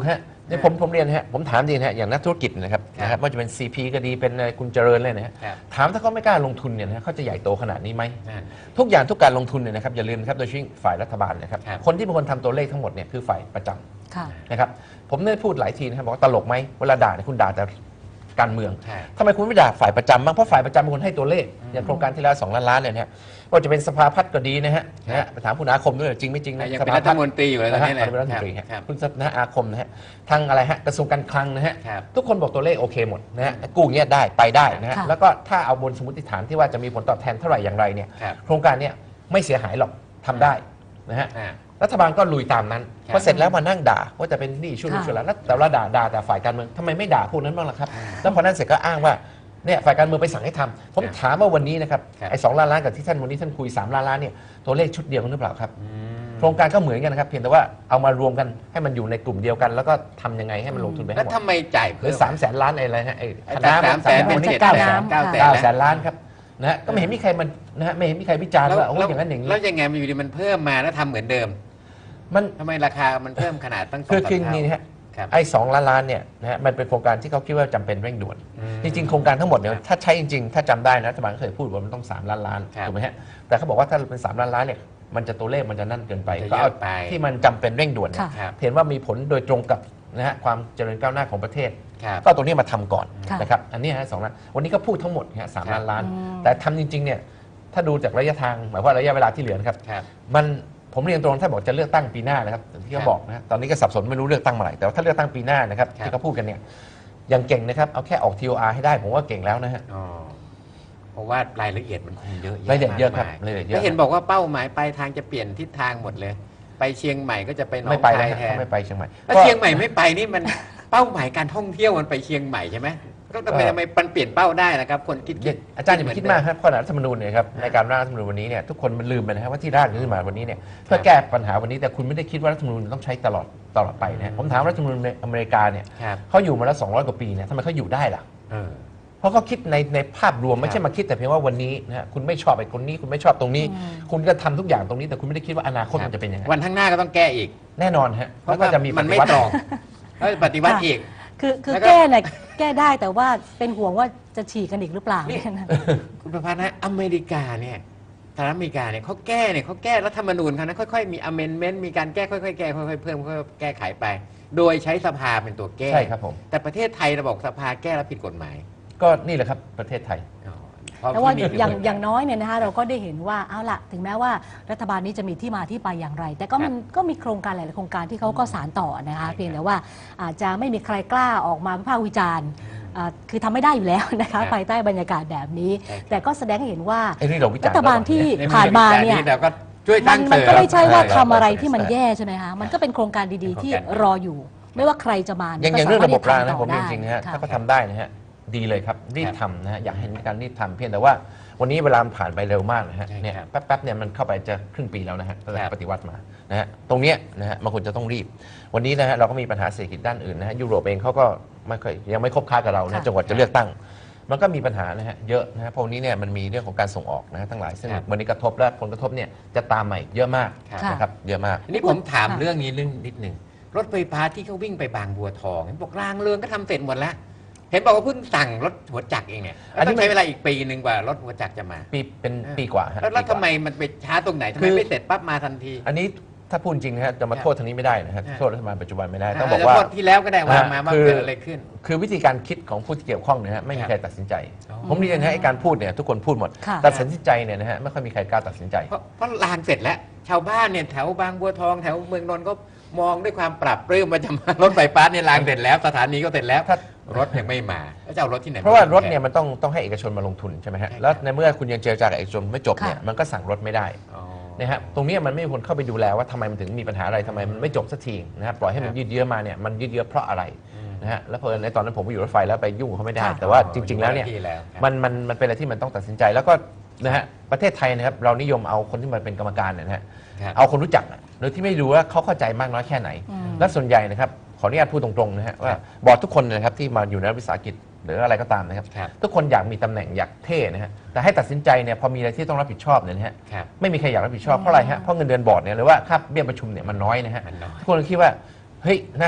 เนี่ยผมผมเรียนนะฮะผมถามจริงนะฮะอย่างนักธุรกิจนะครับครับนะครับว่าจะเป็น ซี พี ก็ดีเป็นอะไรคุณเจริญเลยนะฮะครับถามถ้าเขาไม่กล้าลงทุนเนี่ยนะฮะเขาจะใหญ่โตขนาดนี้ไหมนั่นทุกอย่างทุกการลงทุนเนี่ยนะครับอย่าลืมนะครับโดยเฉพาะฝ่ายรัฐบาลนะครับครับคนที่เป็นคนทำตัวเลขทั้งหมดเนี่ยคือฝ่ายประจำค่ะนะครับผมได้พูดหลายทีนะครับบอกว่าตลกไหมเวลาด่าเนี่ยคุณด่าแต่การเมืองใช่ทำไมคุณไม่ด่าฝ่ายประจำบ้างเพราะฝ่ายประจำเป็นคนให้ตัวเลขอย่างโครงการที่แล้วสองล้านล้านเนี่ยนะฮะว่าจะเป็นสภาพัฒน์ก็ดีนะฮะนะฮะไปถามคุณอาคมด้วยจริงไม่จริงนะยังสเป็นภารัฐพัฒน์มนตรีอยู่เลยตอนนะฮะนี้เลยเป็นรัฐมนตรีคฮะรับคุณนะอาคมนะฮะทางอะไรฮะกระทรวงการคลังนะฮะครับทุกคนบอกตัวเลขโอเคหมดนะฮะกู้เงี้ยได้ไปได้นะฮะค่ะแล้วก็ถ้าเอาบนสมมติฐานที่ว่าจะมีผลตอบแทนเท่าไหร่อย่างไรเนี่ยครับโครงการเนี้ยไม่เสียหายหรอกทำได้นะฮะอ่ารัฐบาลก็ลุยตามนั้นครับพอเสร็จแล้วมานั่งด่าว่าจะเป็นหนี้ช่วยลูกค่ะช่วยหลานแล้วแต่ละด่าด่าแต่ฝ่ายการเมืองทำไมไม่ด่าพวกนั้นบ้างล่ะครับแล้วพอนั้นเสร็จก็อ้างว่าเนี่ยฝ่ายการเมืองไปสั่งให้ทำผมครับถามว่าวันนี้นะครับครับไอ้สองล้านล้านกับที่ท่านวันนี้ท่านคุยสามล้านล้านเนี่ยตัวเลขชุดเดียวกันหรือเปล่าครับอืมโครงการก็เหมือนกันนะครับเพียงแต่ว่าเอามารวมกันให้มันอยู่ในกลุ่มเดียวกัน แล้วก็ทำยังไงให้มันลงทุนไปแล้ให้วหมดทำไมจ่ายหรืเพิ่อมสามแสนล้านอะไรนะไอ้ไอ้คณะสามแสนเป็นวัเจ็ดเก้าแสล้านนเก้าแสนเก้าแล้วแสนล้านครับนะฮะก็ไม่เห็นมีใครมันนะฮะไม่เห็นมีใครวิจารณ์แล้วว่าโอ้ยแล้วอย่างนั้นอย่างนี้แล้วยังไงมันอยู่ดีมันเพิ่มมาแล้วทำเหมือนเดิมมันทำไมราคามันเพิ่มขนาดตั้งสองคือสามคืออย่างเท่านี้นะฮะครับไอ้สองล้านล้านเนี่ยนะฮะมันเป็นโครงการที่เขาคิดว่าจำเป็นเร่งด่วนอืมจริงๆโครงการทั้งหมดเนี่ยครับถ้าใช้จริงๆ ถ้าจำได้นะรัฐบาลเคยพูดว่ามันต้องสามล้านล้านครับถูกไหมฮะแต่เขาบอกว่าถ้าเป็นสามล้านล้านเนี่ยมันจะตัวเลขมันจะนั่นเกินไปมันจะก็เอาเยอะไปที่มันจำเป็นเร่งด่วนเนี่ยค่ะครับเห็นว่ามีผลโดยตรงกับนะฮะความเจริญก้าวหน้าของประเทศครับก็เอาตรงนี้มาทำก่อนค่ะนะครับอันนี้ฮะสองล้านวันนี้ก็พูดทั้งหมดฮะสามครับล้านล้านอืมแต่ทำจริงๆเนี่ยถ้าดูจากระยะทางหมายความว่าระยะเวลาที่เหลือนะครับครับมันผมเรียนตรงถ้าบอกจะเลือกตั้งปีหน้านะครับที่ครัเขาบบอกนะตอนนี้ก็สับสนไม่รู้เลือกตั้งเมื่อไหร่แต่ว่าถ้าเลือกตั้งปีหน้านะครับครับที่เขาพูดกันเนี่ยยังเก่งนะครับเอาแค่ออก ที โอ อาร์ ให้ได้ผมว่าเก่งแล้วนะฮะอ๋อเพราะว่ารายละเอียดมันคงเยอะแรายละเอียดเยอะครับมากมรายละเอียดเยแล้วอะเห็นบอกว่าเป้าหมายปลายทางจะเปลี่ยนทิศทางหมดเลย ไปเชียงใหม่ก็จะไปหนอไม่งไปคานะยฮะแทนเขาไม่ไปเชียงใหม่แล้วก็เชียงใหม่ไม่ไปนี่มันเป้าหมายการท่องเที่ยวมันไปเชียงใหม่ใช่ไหมก็ทำไมก็ทำไมมันเปลี่ยนเป้าได้นะครับ คนคิดอย่าอาจารย์อย่าไปคิดมากครับข้อหารัฐธรรมนูญเนี่ยครับในการร่างรัฐธรรมนูญวันนี้เนี่ยทุกคนมันลืมไปนะครับว่าที่ร่างขึ้นมาวันนี้เนี่ยเพื่อแก้ปัญหาวันนี้แต่คุณไม่ได้คิดว่ารัฐธรรมนูญต้องใช้ตลอดตลอดไปนะผมถามรัฐธรรมนูญอเมริกาเนี่ยครับเขาอยู่มาแล้วสองร้อยกว่าปีเนี่ยทำไมเขาอยู่ได้ล่ะเออเพราะเขาคิดในในภาพรวมครับไม่ใช่มาคิดแต่เพียงว่าวันนี้นะฮะคุณไม่ชอบไอ้คนนี้คุณไม่ชอบตรงนี้อืมคุณก็ทำทุกอย่างตรงนี้แต่คุณไม่ได้คิดว่าอนาคตมันจะเป็นยังไงวันข้างหน้าก็ต้องแก้อีกแน่นอนฮะเพแล้วราะก็ว่าจะมีมันไม่ปฏิวัติตรงแล้วปฏิวัติค่ะอีกคือคือแล้วก็แก้เนี่ยแก้ได้แต่ว่าเป็นห่วงว่าจะฉีกกันอีกหรือเปล่านี่เนี่ยนะคุณประพันธ์นะอเมริกาเนี่ยสหรัฐอเมริกาเนี่ยเขาแก้เนี่ยเขาแก้รัฐธรรมนูญเขานะค่อยๆมีอเมนเมนต์มีการแก้ค่อยๆแก้ค่อยๆเพิ่มค่อยๆแก้ไขไป โดยใช้สภาเป็นตัวแก้ใช่ครับผมแต่ประเทศไทยเราบอกสภาแก้แล้วผิดกฎหมายก็นี่แหละครับประเทศไทยอ๋อเพระแต่ว่าที่มีอย่างกฎหมอย่างน้อยเนี่ยนะคะเราก็ได้เห็นว่าเอาละถึงแม้ว่ารัฐบาลนี้จะมีที่มาที่ไปอย่างไร แต่ก็มันก็มีโครงการหลายๆโครงการที่เขาก็สานต่อนะใช่ครัคะบเพียงแต่ว่าอาจจะไม่มีใครกล้าออกมาวิพากษ์วิจารณ์อ่าคือทำไม่ได้อยู่แล้วนะครัคะบภายใต้บรรยากาศแบบนี้ใช่ครับแต่ก็แสดงให้เห็นว่าไอ้นี่เราวิจารณ์รัฐบาลที่ในผ่านมาเนี่ยเราก็ช่วยมัตั้นงมันเสริก็ไม่ใช่ว่าใช่ทำอะไรใช่ที่มันใช่แย่ใช่ไหมคะมันก็เป็นโครงการดีๆที่รออยู่ ไม่ว่าใครจะมาอย่างก็อย่างเรื่องสมระบบรางที่จนะทำผมต่อจริงๆนะฮะได้ถ้าเขาค่ะทำได้นะฮะดีเลยครับรีบทำนะฮะอยากเห็นการรีบทำเพียงแต่ว่าวันนี้เวลาผ่านไปเร็วมากนะฮะใช่ครับเนี่ยแป๊บๆเนี่ยมันเข้าไปจะครึ่งปีแล้วนะฮะตั้งแต่ครับปฏิวัติมานะฮะตรงเนี้ยนะฮะมันควรจะต้องรีบ วันนี้นะฮะเราก็มีปัญหาเศรษฐกิจด้านอื่นนะฮะยุโรปเองเขาก็ไม่ค่อยยังไม่คบค้ากับเรานะค่ะจนกว่าจะเลือกตั้ง มันก็มีปัญหานะฮะเยอะนะฮะเพราะวันนี้เนี่ยมันมีเรื่องของการส่งออกนะฮะทั้งหลายซึ่งครับวันนี้กระทบและผลกระทบเนี่ยจะตามมาอีกเยอะมากครับนะครับเยอะมากอันนี้ผมถามค่ะเรื่องนี้เรื่องนิดหนึ่งรถไฟฟ้าที่เขาวิ่งไปบางบัวทองเห็นบอกรางเรืองก็ทำเสร็จหมดแล้ว เห็นบอกว่าเพิ่งสั่งรถหัวจักรเองเนี่ยอันนี้ต้องใช้เวลาอีกปีหนึ่งกว่ารถหัวจักรจะมาปีเป็นอ่าปีกว่าฮะแล้วแล้วปีกว่าทำไมมันไปช้าตรงไหนทำไมคือไม่เสร็จปั๊บมาทันทีอันนี้ถ้าพูดจริงนะฮะจะมาโทษทางนี้ไม่ได้นะฮะอ่าโทษรัฐบาลปัจจุบันไม่ได้ต้องบอกว่าแล้วงที่แล้วก็ได้ว่าอ่ามาว่าคือเกิดอะไรขึ้นคือวิธีการคิดของผู้ที่เกี่ยวข้องเนี่ยฮะไม่มีครับใครตัดสินใจอ๋อผมเรียนนะฮะไอ้การพูดเนี่ยทุกคนพูดหมดค่ะแต่ตัดสินใจเนี่ยนะฮะไม่ค่อยมีใครกล้าตัดสินใจเพราะเพราะรางเสร็จแล้ว ชาวบ้านเนี่ยแถวบางบัวทองแถวเมืองนนท์ก็มองด้วยความปรับปลื้มว่าจะมารถไฟฟ้าเนี่ยรางเสร็จแล้วสถานีก็เสร็จแล้วถ้ารถยังไม่มาแล้วจะเอารถที่ไหนเพราะว่ารถเนี่ยมันต้องต้องให้เอกชนมาลงทุนใช่ไหมฮะใช่ครับแล้วในเมื่อคุณยังเจรจากับเอกชนไม่จบเนี่ยค่ะมันก็สั่งรถไม่ได้อ๋อนะฮะตรงเนี้ยมันไม่มีคนเข้าไปดูแลว่าทำไมมันถึงมีปัญหาอะไรทำไมมันไม่จบสักทีนะฮะปล่อยให้มันครับยืดเยื้อมาเนี่ยมันยืดเยื้อเพราะอะไรอืมนะฮะแล้วเพอในตอนนั้นผมไปอยู่รถไฟแล้วไปยุ่งกับเขาไม่ได้ค่ะแต่ว่าจริง ๆ แล้วเนี่ยที่แล้วครับมันมันมันเป็นอะไรที่มันต้องตัดสินใจแล้วก็นะฮะประเทศไทยนะครับเรานิยมเอาคนที่มาเป็นกรรมการเนี่ยนะฮะครับเอาคนรู้จักอะโดยที่ไม่รู้ว่าเขาเข้าใจมากน้อยแค่ไหนอืมและส่วนใหญ่นะครับขออนุญาตพูดตรงๆนะฮะว่าบอร์ดทุกคนนะครับที่มาอยู่ในรัฐวิสาหกิจหรืออะไรก็ตามนะครับครับทุกคนอยากมีตำแหน่งอยากเท่นะฮะแต่ให้ตัดสินใจเนี่ยพอมีอะไรที่ต้องรับผิดชอบเนี่ยนะฮะครับไม่มีใครอยากรับผิดชอบเพราะอะไรฮะเพราะเงินเดือนบอร์ดเนี่ยหรือว่าค่าเบี้ยประชุมเนี่ยมันน้อยนะฮะมันน้อยทุกคนก็คิดว่าเฮ้ยนะ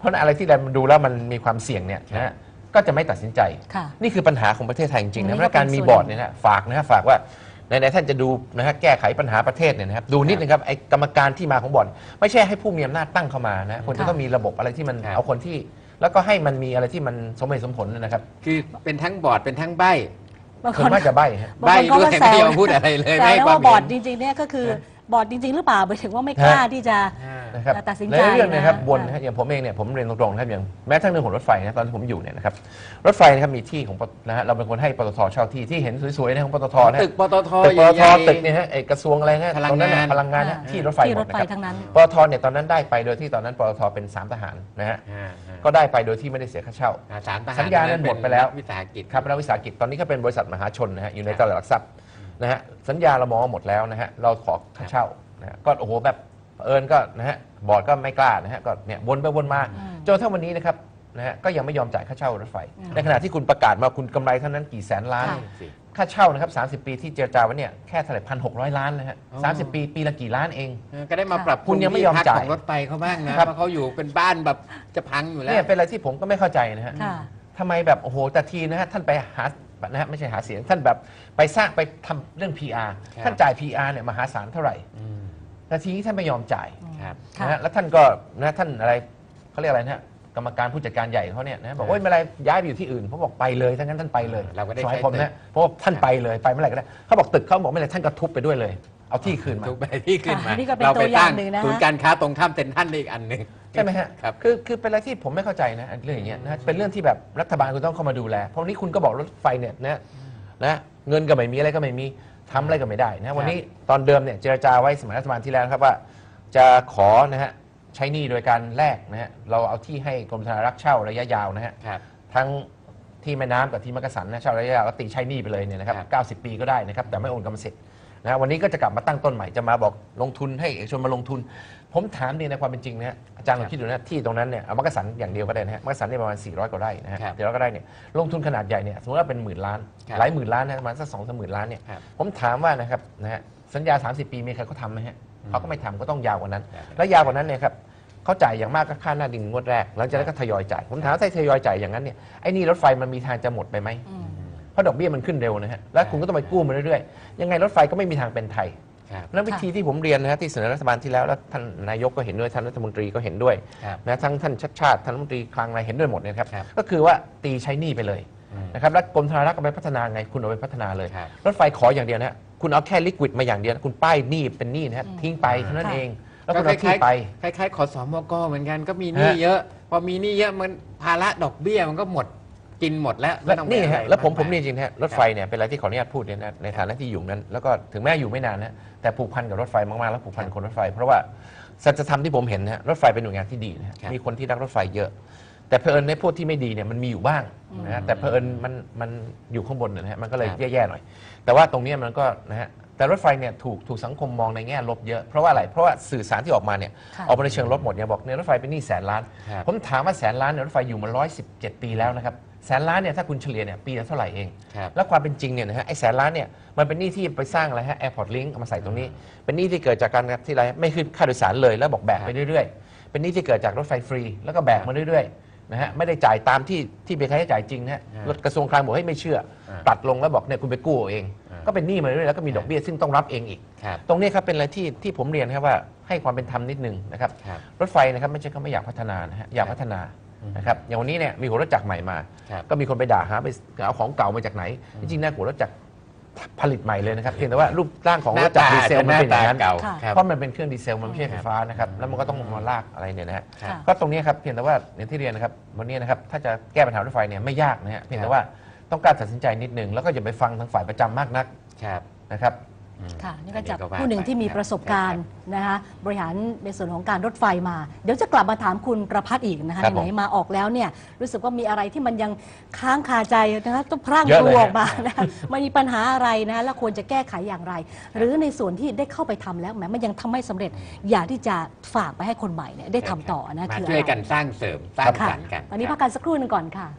เพราะฉะนั้นอะไรที่เราดูแล้วมันมีความเสี่ยงเนี่ยนะฮะก็จะไม่ตัดสินใจค่ะนี่คือปัญหาของประเทศไทยจริงๆอันนี้นะเพราะการมีก็เป็นส่วนบอร์ดเนี่ยนะฝากนะฮะฝากว่าในในท่านจะดูนะฮะแก้ไขปัญหาประเทศเนี่ยนะครับดูนิดนึงครับไอ้กรรมการที่มาของบอร์ดไม่ใช่ให้ผู้มีอำนาจตั้งเข้ามานะควรจะต้องมีระบบอะไรที่มันครับเอาคนที่แล้วก็ให้มันมีอะไรที่มันสมเหตุสมผลนะครับคือเป็นทั้งบอร์ดเป็นทั้งใบบางส่วนมากจะใบ้ฮะใบ้บางคนก็ด้วยมาแซไม่วยอมพูดอะไรเลยแซไม่วให้นะความว่าบอร์ดเห็นจริงๆเนี่ยก็คือบอร์ดจริง ๆ หรือเปล่าหมายถึงว่าไม่กล้าที่จะนะครับตัดสินใจในเรื่องเนะครับนะวนนะฮะอย่างผมเองเนี่ยผมเรียนตรงๆนะครับอย่างแม้ทั้งเรื่องของรถไฟนะตอนที่ผมอยู่เนี่ยนะครับรถไฟนะครับมีที่ของปตนะฮะเราเป็นคนให้ปตทเช่าที่ที่เห็นสวยๆนะของปตทนะตึกปตทตึกปตทใหญ่ๆตึกเนี่ยฮะไอ้กระทรวงอะไรนะพลังตรงนั้นงานน่ะพลังงานนะอ่าที่รถไฟที่หมรดถนะไฟครับทั้งนั้นปตทเนี่ยตอนนั้นได้ไปโดยที่ตอนนั้นปตทเป็นสามทหารนะฮะอ่าอ่าก็ได้ไปโดยที่ไม่ได้เสียค่าเช่าอ่าสามทหารสัญญานั้นหมดไปแล้วเนวิสาหกิจครับรัฐวิสาหกิจตอนนี้ก็เป็นบริษัทมหาชนนะฮะอยู่ในครับตลาดหลักทรัพย์นะฮะสัญญาเรามองว่าหมดแล้วนะฮะเราขอค่าเช่านะฮะก็โอ้โหแบบเอิญก็นะฮะบอร์ดก็ไม่กล้านะฮะก็เนี่ยวนไปวนมาอืมจนถ้าวันนี้นะครับนะฮะก็ยังไม่ยอมจ่ายค่าเช่ารถไฟอืมในขณะที่คุณประกาศมาคุณกำไรเท่านั้นกี่แสนล้านค่ะสิค่าเช่านะครับสามสิบปีที่เจรจาไว้เนี่ยแค่เท่าไหร่พันหกร้อยล้านนะฮะอ๋อสามสิบปีปีละกี่ล้านเองเออก็ได้มาปรับคุณยังไม่ยอมที่พักจ่ายของรถไฟเขาบ้างนะครับ เพราะเขาอยู่เป็นบ้านแบบจะพังอยู่แล้วเนี่ยเป็นอะไรที่ผมก็ไม่เข้าใจนะฮะค่ะทำไมแบบโอ้โหแต่ทีนะฮะท่านไปหานะฮะไม่ใช่หาเสียงท่านแบบไปสร้างไปทำเรื่อง พี อาร์ครับท่านจ่าย พี อาร์ เนี่ยมหาศาลเท่าไหร่อืมแต่ทีนี้ท่านไม่ยอมจ่ายครับค่ะนะฮะแล้วท่านก็นะท่านอะไรเขาเรียกอะไรนะฮะกรรมการผู้จัดการใหญ่เขาเนี่ยนะบอกครับว่าไม่เป็นไรย้ายไปอยู่ที่อื่นผมบอกไปเลยถ้างั้นท่านไปเลยเราก็ได้สมัยใช้ผมตึนะกเพราะว่าท่านไปเลยไปเมื่อไหร่ก็ได้เขาบอกตึกเขาบอกไม่เป็นไรท่านก็ทุบไปด้วยเลย เอาที่คืนมาทุกใบที่ขึ้นมาค่ะนี่ก็เป็นเราตัไปวอย่าตั้งงหนึ่งนะฮะศูนย์การค้าตรงข้ามเซ็นทรัลอีกอันหนึ่งใช่ไหมฮะครับคือคือเป็นอะไรที่ผมไม่เข้าใจนะเรื่องอย่างเงี้ยนะเป็นเรื่องที่แบบรัฐบาลคุณต้องเข้ามาดูแลเพราะวันนี้คุณก็บอกรถไฟเนี่ยนะนะเงินก็ไม่มีอะไรก็ไม่มีทำอะไรก็ไม่ได้นะวันนี้ตอนเดิมเนี่ยเจรจาไว้สมัยรัฐบาลที่แล้วนะครับว่าจะขอนะฮะใช้หนี้โดยการแลกนะฮะเราเอาที่ให้กรมธนารักษ์เช่าระยะยาวนะฮะครับทั้งที่แม่น้ำกับที่มักกะสันนะเช่าระยะยาวก็ตีใช้หนี้ไปเลยเนี่ยนะครับครับเก้าสิบปีก็ได้นะครับแต่ไม่โอนกรรมสิทธิ์นะวันนี้ก็จะกลับมาตั้งต้นใหม่จะมาบอกลงทุนให้เอกชนมาลงทุน ผมถามเนี่ยในความเป็นจริงนะฮะอาจารย์ลองคิดดูนะที่ตรงนั้นเนี่ยเอามักกะสันอย่างเดียวก็ได้นะฮะมักกะสันเนี่ยประมาณสี่ร้อยกว่าไร่นะฮะครับสี่ร้อยกว่าไร่เนี่ยลงทุนขนาดใหญ่เนี่ยสมมติว่าเป็นหมื่นล้านครับหลายหมื่นล้านนะประมาณสักสองสามหมื่นล้านเนี่ยครับผมถามว่านะครับนะฮะสัญญาสามสิบปีมีใครเขาทำไหมฮะเขาก็ไม่ทำก็ต้องยาวกว่านั้นครับแล้วยาวกว่านั้นเนี่ยครับเขาจ่ายอย่างมากก็ค่าหน้าดินงวดแรกหลังจากนั้นก็ทยอยจ่ายผมถามว่าถ้าทยอยจ่ายอย่างนั้นเนี่ยไอ้หนี่รถไฟมันมีทางจะหมดไปไหมอืมเพราะดอกเบี้ยมันขึ้นเร็วนะฮะ แล้วคุณก็ต้องไปกู้มาเรื่อยๆ ยังไงรถไฟก็ไม่มีทางเป็นไทยครับแล้ววิธีที่ผมเรียนนะฮะที่เสนอรัฐบาลที่แล้วแล้วท่านนายกก็เห็นด้วยท่านรัฐมนตรีก็เห็นด้วยครับนะทั้งท่านชัดชาติท่านรัฐมนตรีคลังอะไรเห็นด้วยหมดเนยครับครับก็คือว่าตีใช้หนี้ไปเลยอืมนะครับแล้วกรมธนารักษ์ก็ไปพัฒนาไงคุณเอาไปพัฒนาเลยครับรถไฟขออย่างเดียวนะฮะคุณเอาแค่ลิควิดมาอย่างเดียวนะคุณป้ายหนี้เป็นหนี้นะฮะอืมทิ้งไปเท่านั้นค่ะเอง แล้วก็คุณคเอาที่ล้ายไปๆคล้ายๆขอสมกเหมือนกันก็มีหนี้ฮะเยอะ พอมีหนี้เยอะมันภาระดอกเบี้ยมันก็หมดกินหมดแล้วและไม่ต้องไปนี่อไรฮะแล้วผมากผมายเรียนจริงนะฮะรถไฟเนี่ยเป็นอะไรที่ขออนุญาตพูดเนี่ยนะในฐานะที่อยู่นั้น แล้วก็ถึงแม้อยู่ไม่นานนะแต่ผูกพันกับรถไฟมากๆแล้วผูกพันกับคนรถไฟ เพราะว่าสัจธรรมที่ผมเห็นนะฮะรถไฟเป็นหน่วยงานที่ดีนะฮะครับมีคนที่รักรถไฟเยอะ แต่เพอิญในพวกที่ไม่ดีเนี่ยมันมีอยู่บ้างนะฮะแต่เพอิญมันมันอยู่ข้างบนนะฮะมันก็เลยครับแย่ๆหน่อย แต่ว่าตรงเนี้ยมันก็นะฮะแต่รถไฟเนี่ยถูกถูกสังคมมองในแง่ลบเยอะเพราะว่าอะไรเพราะว่าสื่อสารที่ออกมาเนี่ยค่ะออกมาในเชิงลบหมดเนี่ยบอกเนี่ยรถไฟเป็นหนี้แสนล้านครับผมถามว่าแสนล้านเนี่ยรถไฟอยู่มาร้อยสิบเจ็ดปีแล้วนะครับแสนล้านเนี่ยถ้าคุณเฉลี่ยเนี่ยปีละเท่าไหร่เองครับแล้วความเป็นจริงเนี่ยนะฮะไอ้แสนล้านเนี่ยมันเป็นหนี้ที่ไปสร้างอะไรฮะแอร์พอร์ตลิงก์เอามาใส่ตรงนี้ เป็นหนี้ที่เกิดจากการที่อะไรไม่ขึ้นค่าโดยสารเลยแล้วบอกแบกไปเรื่อยๆ เป็นหนี้ที่เกิดจากรถไฟฟรีแล้วก็แบกมาเรื่อยๆนะฮะไม่ได้จ่ายตามที่ที่เป็นค่าใช้จ่ายจริงนะฮะอ่ารถกระทรวงคลังบอกให้ยไม่เชื่ออ่าตัดลงแล้วบอกเนี่ยคุณไปกู้เอาเองอ่าก็เป็นหนี้มาเรื่อยๆแล้วก็มีดอกเบี้ยซึ่งต้องรับเองอีกครับตรงนี้ครับเป็นอะไรที่ที่ผมเรียนนะครับว่าให้ความเป็นธรรมนิดนึงนะครับครับรถไฟนะครับไม่ใช่เขาไม่อยากพัฒนานะฮะอยากพัฒนาอืมนะครับอย่างวันนี้เนี่ยมีหัวรถจักรใหม่มาครับก็มีคนไปด่าหาไปเอาของเก่ามาจากไหน จริงๆนะหัวรถจักรผลิตใหม่เลยนะครับเพียงแต่ว่ารูปร่างของหรน้าถจักตารดีเซลมันเป็นอย่างนั้นเก่าค่ะครับเพราะมันเป็นเครื่องดีเซลมันไม่ใช่ไฟฟ้านะครับแล้วมันก็ต้องมาลากอะไรเนี่ยนะฮะค่ะก็ตรงนี้ครับเพียงแต่ว่าอย่างที่เรียนนะครับวันนี้นะครับถ้าจะแก้ปัญหารถไฟเนี่ยไม่ยากนะฮะเพียงครัแต่บว่าต้องการตัดสินใจนิดนึงแล้วก็อย่าไปฟังทางฝ่ายประจำมากนักครับนะครับอืมค่ะนี่ก็อัจากว่าผู้หนึ่งที่มีประสบการณ์นะคะบริหารในส่วนของการรถไฟมา เดี๋ยวจะกลับมาถามคุณประพัฒน์อีกนะคะครับผมไหนๆมาออกแล้วเนี่ยรู้สึกว่ามีอะไรที่มันยังค้างคาใจนะคะต้องพรั่งเยอะพเลลูยออกมานะคะมันมีปัญหาอะไรนะคะแล้วควรจะแก้ไขอย่างไร หรือในส่วนที่ได้เข้าไปทำแล้วแหมมันยังทำไม่สำเร็จ อยากที่จะฝากไปให้คนใหม่เนี่ยได้ทำต่อนะมาคือช่วยอะไรกันสร้างเสริมสร้างค่ะสรรค์กันตอนนี้พักกันสักครู่หนึงก่อนค่ะ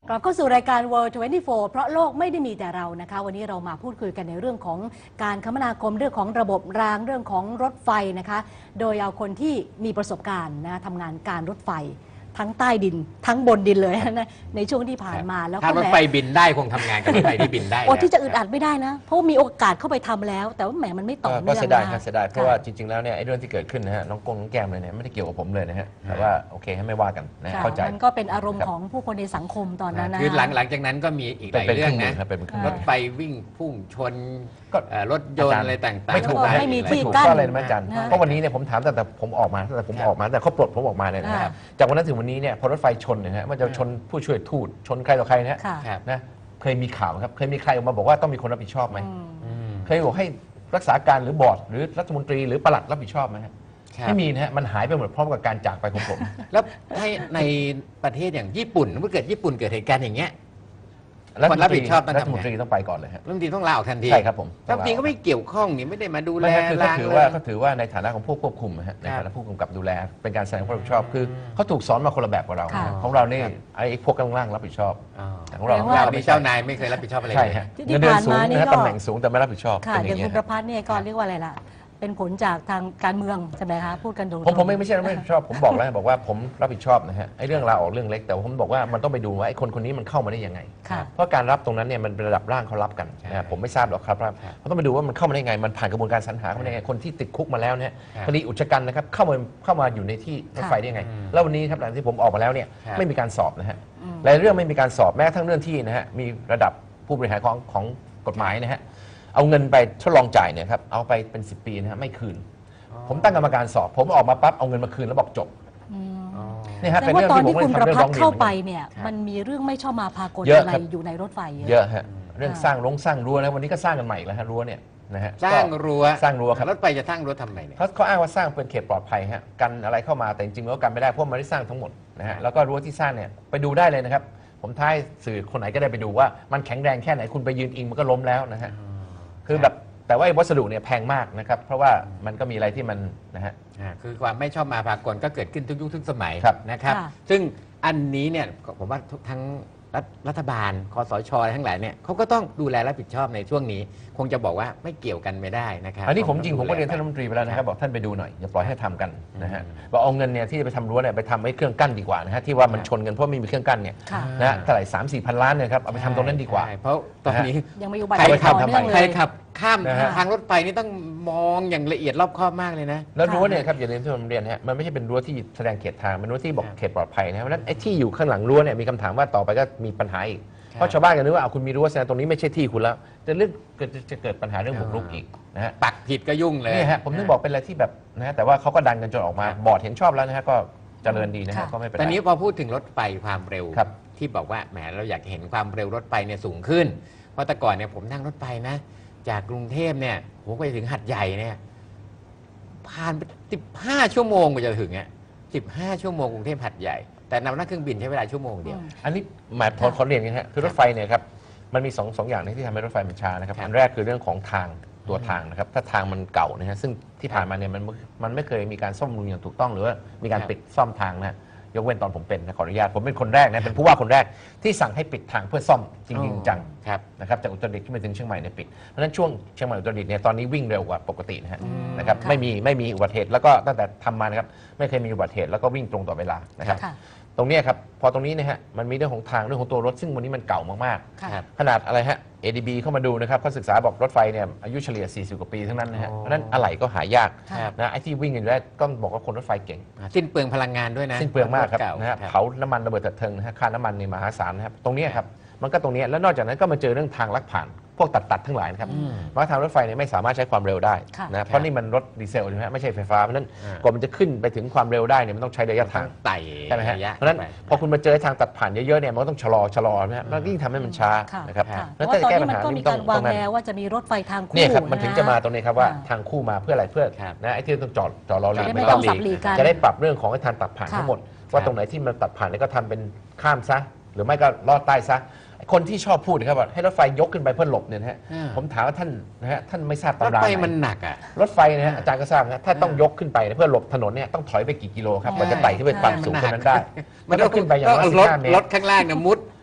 กลับเข้าสู่รายการ World ยี่สิบสี่ เพราะโลกไม่ได้มีแต่เรานะคะวันนี้เรามาพูดคุยกันในเรื่องของการคมนาคมเรื่องของระบบรางเรื่องของรถไฟนะคะโดยเอาคนที่มีประสบการณ์นะทำงานการรถไฟทั้งใต้ดินทั้งบนดินเลยนะในช่วงที่ผ่านมาแล้วถ้ารถไฟบินได้คงทำงานกับรถไฟที่บินได้โอ้ที่จะอึดอัดไม่ได้นะเพราะมีโอกาสเข้าไปทำแล้ว แต่ว่าแหมมันไม่ต่อเนื่องก็เสียดายนะครับเสียดายเพราะว่าจริงๆแล้วเนี่ยไอ้เรื่องที่เกิดขึ้นนะฮะน้องกงน้องแก้มเลยเนี่ยไม่ได้เกี่ยวกับผมเลยนะฮะแต่ว่าโอเคให้ไม่ว่ากันนะค่ะเข้าใจมันก็เป็นอารมณ์ของผู้คนในสังคมตอนนั้นนะคือหลังหลังจากนั้นก็มีอีกหเป็นลายเป็นเรื่เคอรื่อง งมืนะอครับเป็นเครื่องรมือถไฟวิ่งพุ่งชนก็เอ่อรถยนต์อะไรต่างๆไม่ถูกนะฮะไม่มีที่ไม่ถูกกั้นก็เลยนะอาจารย์นะเพราะวันนี้เนี่ยผมถามแต่แต่ผมออกมาตั้งแต่ผมออกมาแต่เขาปลดผมออกมาเนี่ยนะอ่าฮะจากวันนั้นถึงวันนี้เนี่ยพอรถไฟชนเนี่ยฮะมันจะชนผู้ช่วยทูตชนใครต่อใครนะฮะค่ะครับนะเคยมีข่าวครับเคยมีใครออกมาบอกว่าต้องมีคนรับผิดชอบไหมอืมอืมเคยบอกให้รักษาการหรือบอร์ดหรือรัฐมนตรีหรือปลัดรับผิดชอบไหมฮะครับไม่มีนะฮะมันหายไปหมดพร้อมกับการจากไปของผมแล้วให้ในประเทศอย่างญี่ปุ่นเมื่อเกิดญี่ปุ่นเกิดเหตุการณ์อย่างเงี้ย คนรับผิดชอบต้องทำไงรัฐมนตรีต้องไปก่อนเลยฮะรัฐมนตรีต้องลาออกทันทีใช่ครับผมรัฐมนตรีก็ไม่เกี่ยวข้องนี่ไม่ได้มาดูแลไม่ฮะคือเขาล้างถือเลว่าย เขาถือว่าในฐานะของผู้ควบคุมนะฮะในครับฐานะผู้กำกับดูแลเป็นการแสดงความรับผิดชอบคือเขาถูกสอนมาคนละแบบกับเราค่ะของเรานี่ไอ้พวกข้างล่างรับผิดชอบอ๋อของเราแปลของว่าเราไม่มีใช่เจ้านายไม่เคยรับผิดชอบอะไรใช่เลยฮะที่เงินเดือนสูงผ่านมานี่นะฮะก็ตำแหน่งสูงแต่ไม่รับผิดชอบค่ะเป็นออย่างย่างคุเงี้ณยประพัฒน์เนี่ยก็เรียกว่าอะไรล่ะ เป็นผลจากทางการเมืองใช่ไหมคะพูดกันตรงๆผมผมไม่ไม่ใช่ไม่รับผิดชอบผมบอกแล้วบอกว่าผมรับผิดชอบนะฮะไอ้เรื่องลาออกเรื่องเล็กแต่ผมบอกว่ามันต้องไปดูว่าไอ้คนคนนี้มันเข้ามาได้ยังไงค่ะเพราะการรับตรงนั้นเนี่ยมันเป็นระดับร่างเขารับกันนะฮะผมไม่ทราบหรอกครับว่าเขาต้องไปดูว่ามันเข้ามาได้ไงมันผ่านกระบวนการสรรหาเข้ามาได้ไงคนที่ติดคุกมาแล้วเนี่ยคดีอุกชะกันนะครับเข้ามาเข้ามาอยู่ในที่รถไฟได้ยังไง แล้ววันนี้ครับหลังที่ผมออกมาแล้วเนี่ยไม่มีการสอบนะฮะอืมหลายเรื่องไม่มีการสอบแม้กระทั่งเรื่องที่นะฮะมีระดับผู้บริหารของของกฎหมายนะฮะเอาเงินไปทดลองจ่ายเนี่ยครับเอาไปเป็นสิบปีนะฮะไม่คืน ผมตั้งกรรมการสอบ ผมออกมาปั๊บเอาเงินมาคืนแล้วบอกจบอืมอ๋อเนี่ยฮะแสดเป็นงว่าเรื่องตอนที่ผมที่ก็คุณเลยประทำเรื่องพัร้ฒองน์เรียนเข้าเหมือนไปกันเนี่ยครับมันมีเรื่องไม่ชอบมาพากลเยอะอะไรครับอยู่ในรถไฟเยอะฮะเรื่องอ่าสร้างรงสร้างรั้วนะวันนี้ก็สร้างกันใหม่อีกแล้วฮะรั้วเนี่ยนะฮะสร้างก็รั้วสร้างรั้วครับรถไฟจะสร้างรั้วทำไมเนี่ยเขาเขาอ้างว่าสร้างเป็นเขตปลอดภัยฮะกันอะไรเข้ามาแต่จริงๆแล้วกันไม่ได้เพราะมันไม่ได้สร้างทั้งหมดนะฮะแล้วก็รั้วที่สร้างเนี่ยไปดูได้เลยนะครับผมท้ายสื่อคนไหนก็ได้ไปดูว่ามันแข็งแรงแค่ไหนคุณไปยืนอิงมันก็ล้มแล้วนะฮะคือแบบแต่ว่าไอ้วัสดุเนี่ยแพงมากนะครับเพราะว่ามันก็มีอะไรที่มันนะฮะอ่าคือความไม่ชอบมาพากลก็เกิดขึ้นทุกยุคทุกสมัยครับนะครับค่ะซึ่งอันนี้เนี่ยผมว่าทุกทั้งรัฐรัฐบาลคอสชทั้งหลายเนี่ยเขาก็ต้องดูแลรับผิดชอบในช่วงนี้ คงจะบอกว่าไม่เกี่ยวกันไม่ได้นะครับอันนี้ผมจริงผมก็ต้อเรียนท่านรัฐดูมนตรีไปแล้วนะครับบอกท่านไปดูหน่อยอย่าปล่อยให้ทำกันนะฮะอืมบอกเอาเงินเนี่ยที่จะไปทำรั้วเนี่ยไปทำไอ้เครื่องกั้นดีกว่านะฮะที่ว่ามันชนกันเพราะไม่มีเครื่องกั้นเนี่ยค่ะนะฮะเท่าไหร่สามสี่พันล้านเนี่ยครับเอาไปทำตรงนั้นดีกว่าใช่เพราะตอนนี้ยังมีอุบัติใครเหตุขับต่อเนื่องเลใครยขับข้ามนะฮะทางรถไฟนี่ต้องมองอย่างละเอียดรอบคอบมากเลยนะแล้วรั้วเนี่ยครับอย่าลืมที่ผมเรียนนะฮะมันไม่ใช่เป็นรั้วที่แสดงเขตทางมันรั้วที่บอกครับเขตปลอดภัยนะเพราะฉะนั้นไอ้ที่อยู่ข้างหลังรั้วเนี่ยมีคำถามว่าต่อไปก็มีปัญหาอีกครับเพราะชาวบ้านกันนึกว่าเอาคุณมีรั้วแสดงตรงนี้ไม่ใช่ที่คุณแล้วจะเรื่องเกิดจะเกิดปัญหาเรื่องบุกรุกอีกนะฮะปักผิดก็ยุ่งเลยนี่ฮะผมถึงบอกเป็นอะไรที่แบบนะฮะแต่ว่าเขาก็ดันกันจนออกมาครับบอร์ดเห็นชอบแล้วนะฮะก็เจริญดีนะฮะค่ะก็ไม่เป็นตอนไรนี้พอพูดถึงรถไฟความเร็วครับที่บอกว่าแหมเราอยากเห็นความเร็วรถไฟเนี่ยสูงขึ้น เพราะแต่ก่อนเนี่ยผมนั่งรถไฟนะ จากกรุงเทพเนี่ยโหไปถึงหัดใหญ่เนี่ยผ่านไปสิบห้าชั่วโมงกว่าจะถึงอ่ะสิบห้าชั่วโมงกรุงเทพหัดใหญ่ แต่นำนั่งเครื่องบินใช้เวลาชั่วโมงเดียวอันนี้หมายขอขอเรียนกันฮะคือรถไฟเนี่ยครับมันมีสองสองอย่างที่ทำให้รถไฟมันช้านะครับครับอันแรกคือเรื่องของทางตัวทางนะครับถ้าทางมันเก่านะฮะซึ่งที่ผ่านมาเนี่ยมันมันไม่เคยมีการซ่อมบำรุงอย่างถูกต้องหรือว่ามีการครับปิดซ่อมทางนะฮะยกเว้นตอนผมเป็นนะขออนุญาตผมเป็นคนแรกนะเป็นผู้ว่าคนแรกที่สั่งให้ปิดทางเพื่อซ่อมจริงๆจังครับนะครับจากอุตรดิตถ์ขึ้นไปถึงเชียงใหม่เนี่ยปิดเพราะฉะนั้นช่วงเชียงใหม่อุตรดิตถ์เนี่ยตอนนี้วิ่งเร็วกว่าปกตินะฮะอืมนะครับค่ะไม่มีไม่มีอุบัติเหตุแล้วก็ตั้งแต่ทำมานะครับไม่เคยมีอุบัติเหตุแล้วก็วิ่งตรงต่อเวลานะครับค่ะตรงเนี้ยครับพอตรงนี้นะฮะมันมีเรื่องของทางเรื่องของตัวรถซึ่งวันนี้มันเก่ามากค่ะครับๆ ขนาดอะไรฮะ เอ ดี บี เข้ามาดูนะครับเขาศึกษาบอกรถไฟเนี่ยอายุเฉลี่ย สี่สิบ กว่าปีทั้งนั้นนะฮะอ๋อเพราะฉะนั้นอะไหล่ก็หายากครับนะไอ้ที่วิ่งอยู่ได้ก็บอกว่าคนรถไฟเก่งสิ้นเปลืองพลังงานด้วยนะสิ้นเปลืองมากครับถเก่านะฮะครับเผาน้ำมันระเบิดเถิดเทิงนะฮะค่าน้ำมันนี่มหาศาลนะครับตรงเนี้ยครับมันก็ตรงเนี้ยแล้วนอกจากนั้นก็มาเจอเรื่องทางลักผ่านพวกตัดตัดๆทั้งหลายนะครับอืมมาทางรถไฟเนี่ยไม่สามารถใช้ความเร็วได้ค่ะนะเพราะนี่มันรถดีเซลใช่ไหมฮะไม่ใช่ไฟฟ้าเพราะฉะนั้นอ่ากว่ามันจะขึ้นไปถึงความเร็วได้เนี่ยมันต้องใช้ระยะทางไต่ใช่ไหมฮะระยะเพราะฉะนั้นไปพอคุณมาเจอทางตัดผ่านเยอะๆเนี่ยมันก็ต้องชะลอชะลอนะฮะมันยิ่งทำให้มันช้าค่ะนะครับค่ะเพแล้วราะว่าตอนถ้าจะแก้นี้ปัญมันหาก็นี่มีต้อกาง รวาต้งองนั้นแล้วว่าจะมีรถไฟทางคู่เนี่ยครับมันถึงจะมาฮตรงนี้ครับว่าอ่าทางคู่มาเพื่ออะไรเพื่อครับนะไอ้ที่ต้องจอดจอดรอหลีจะกได้ไม่ไม่ต้ต้ออง งหลีสักบหลีกกันจะได้ปรับเรื่องของไอ้ทางตัดผ่านค่ะทั้งหมด ว่าตรงไหนที่มันตัดผ่านแล้วก็ทำเป็นข้ามซะหรือไม่ก็ลอดใต้ซะคนที่ชอบพูดนะครับว่าให้รถไฟยกขึ้นไปเพื่อหลบเนี่ยนะฮะอ่าผมถามว่าท่านนะฮะท่านไม่ทราบรถตำราไฟไหนมันหนักอ่ะรถไฟนะฮะอาจารย์ก็ทราบนะถ้าต้องยกขึ้นไปเพื่อหลบถนนเนี่ยต้องถอยไปกี่กิโลครับกว่าจะไต่ขึ้นไปความสูงมันหนักเท่านั้นได้มันต้องขึ้นไปอย่างน้อยต้สิรบถห้าเมตรรถข้างล่างเนี่ยมุด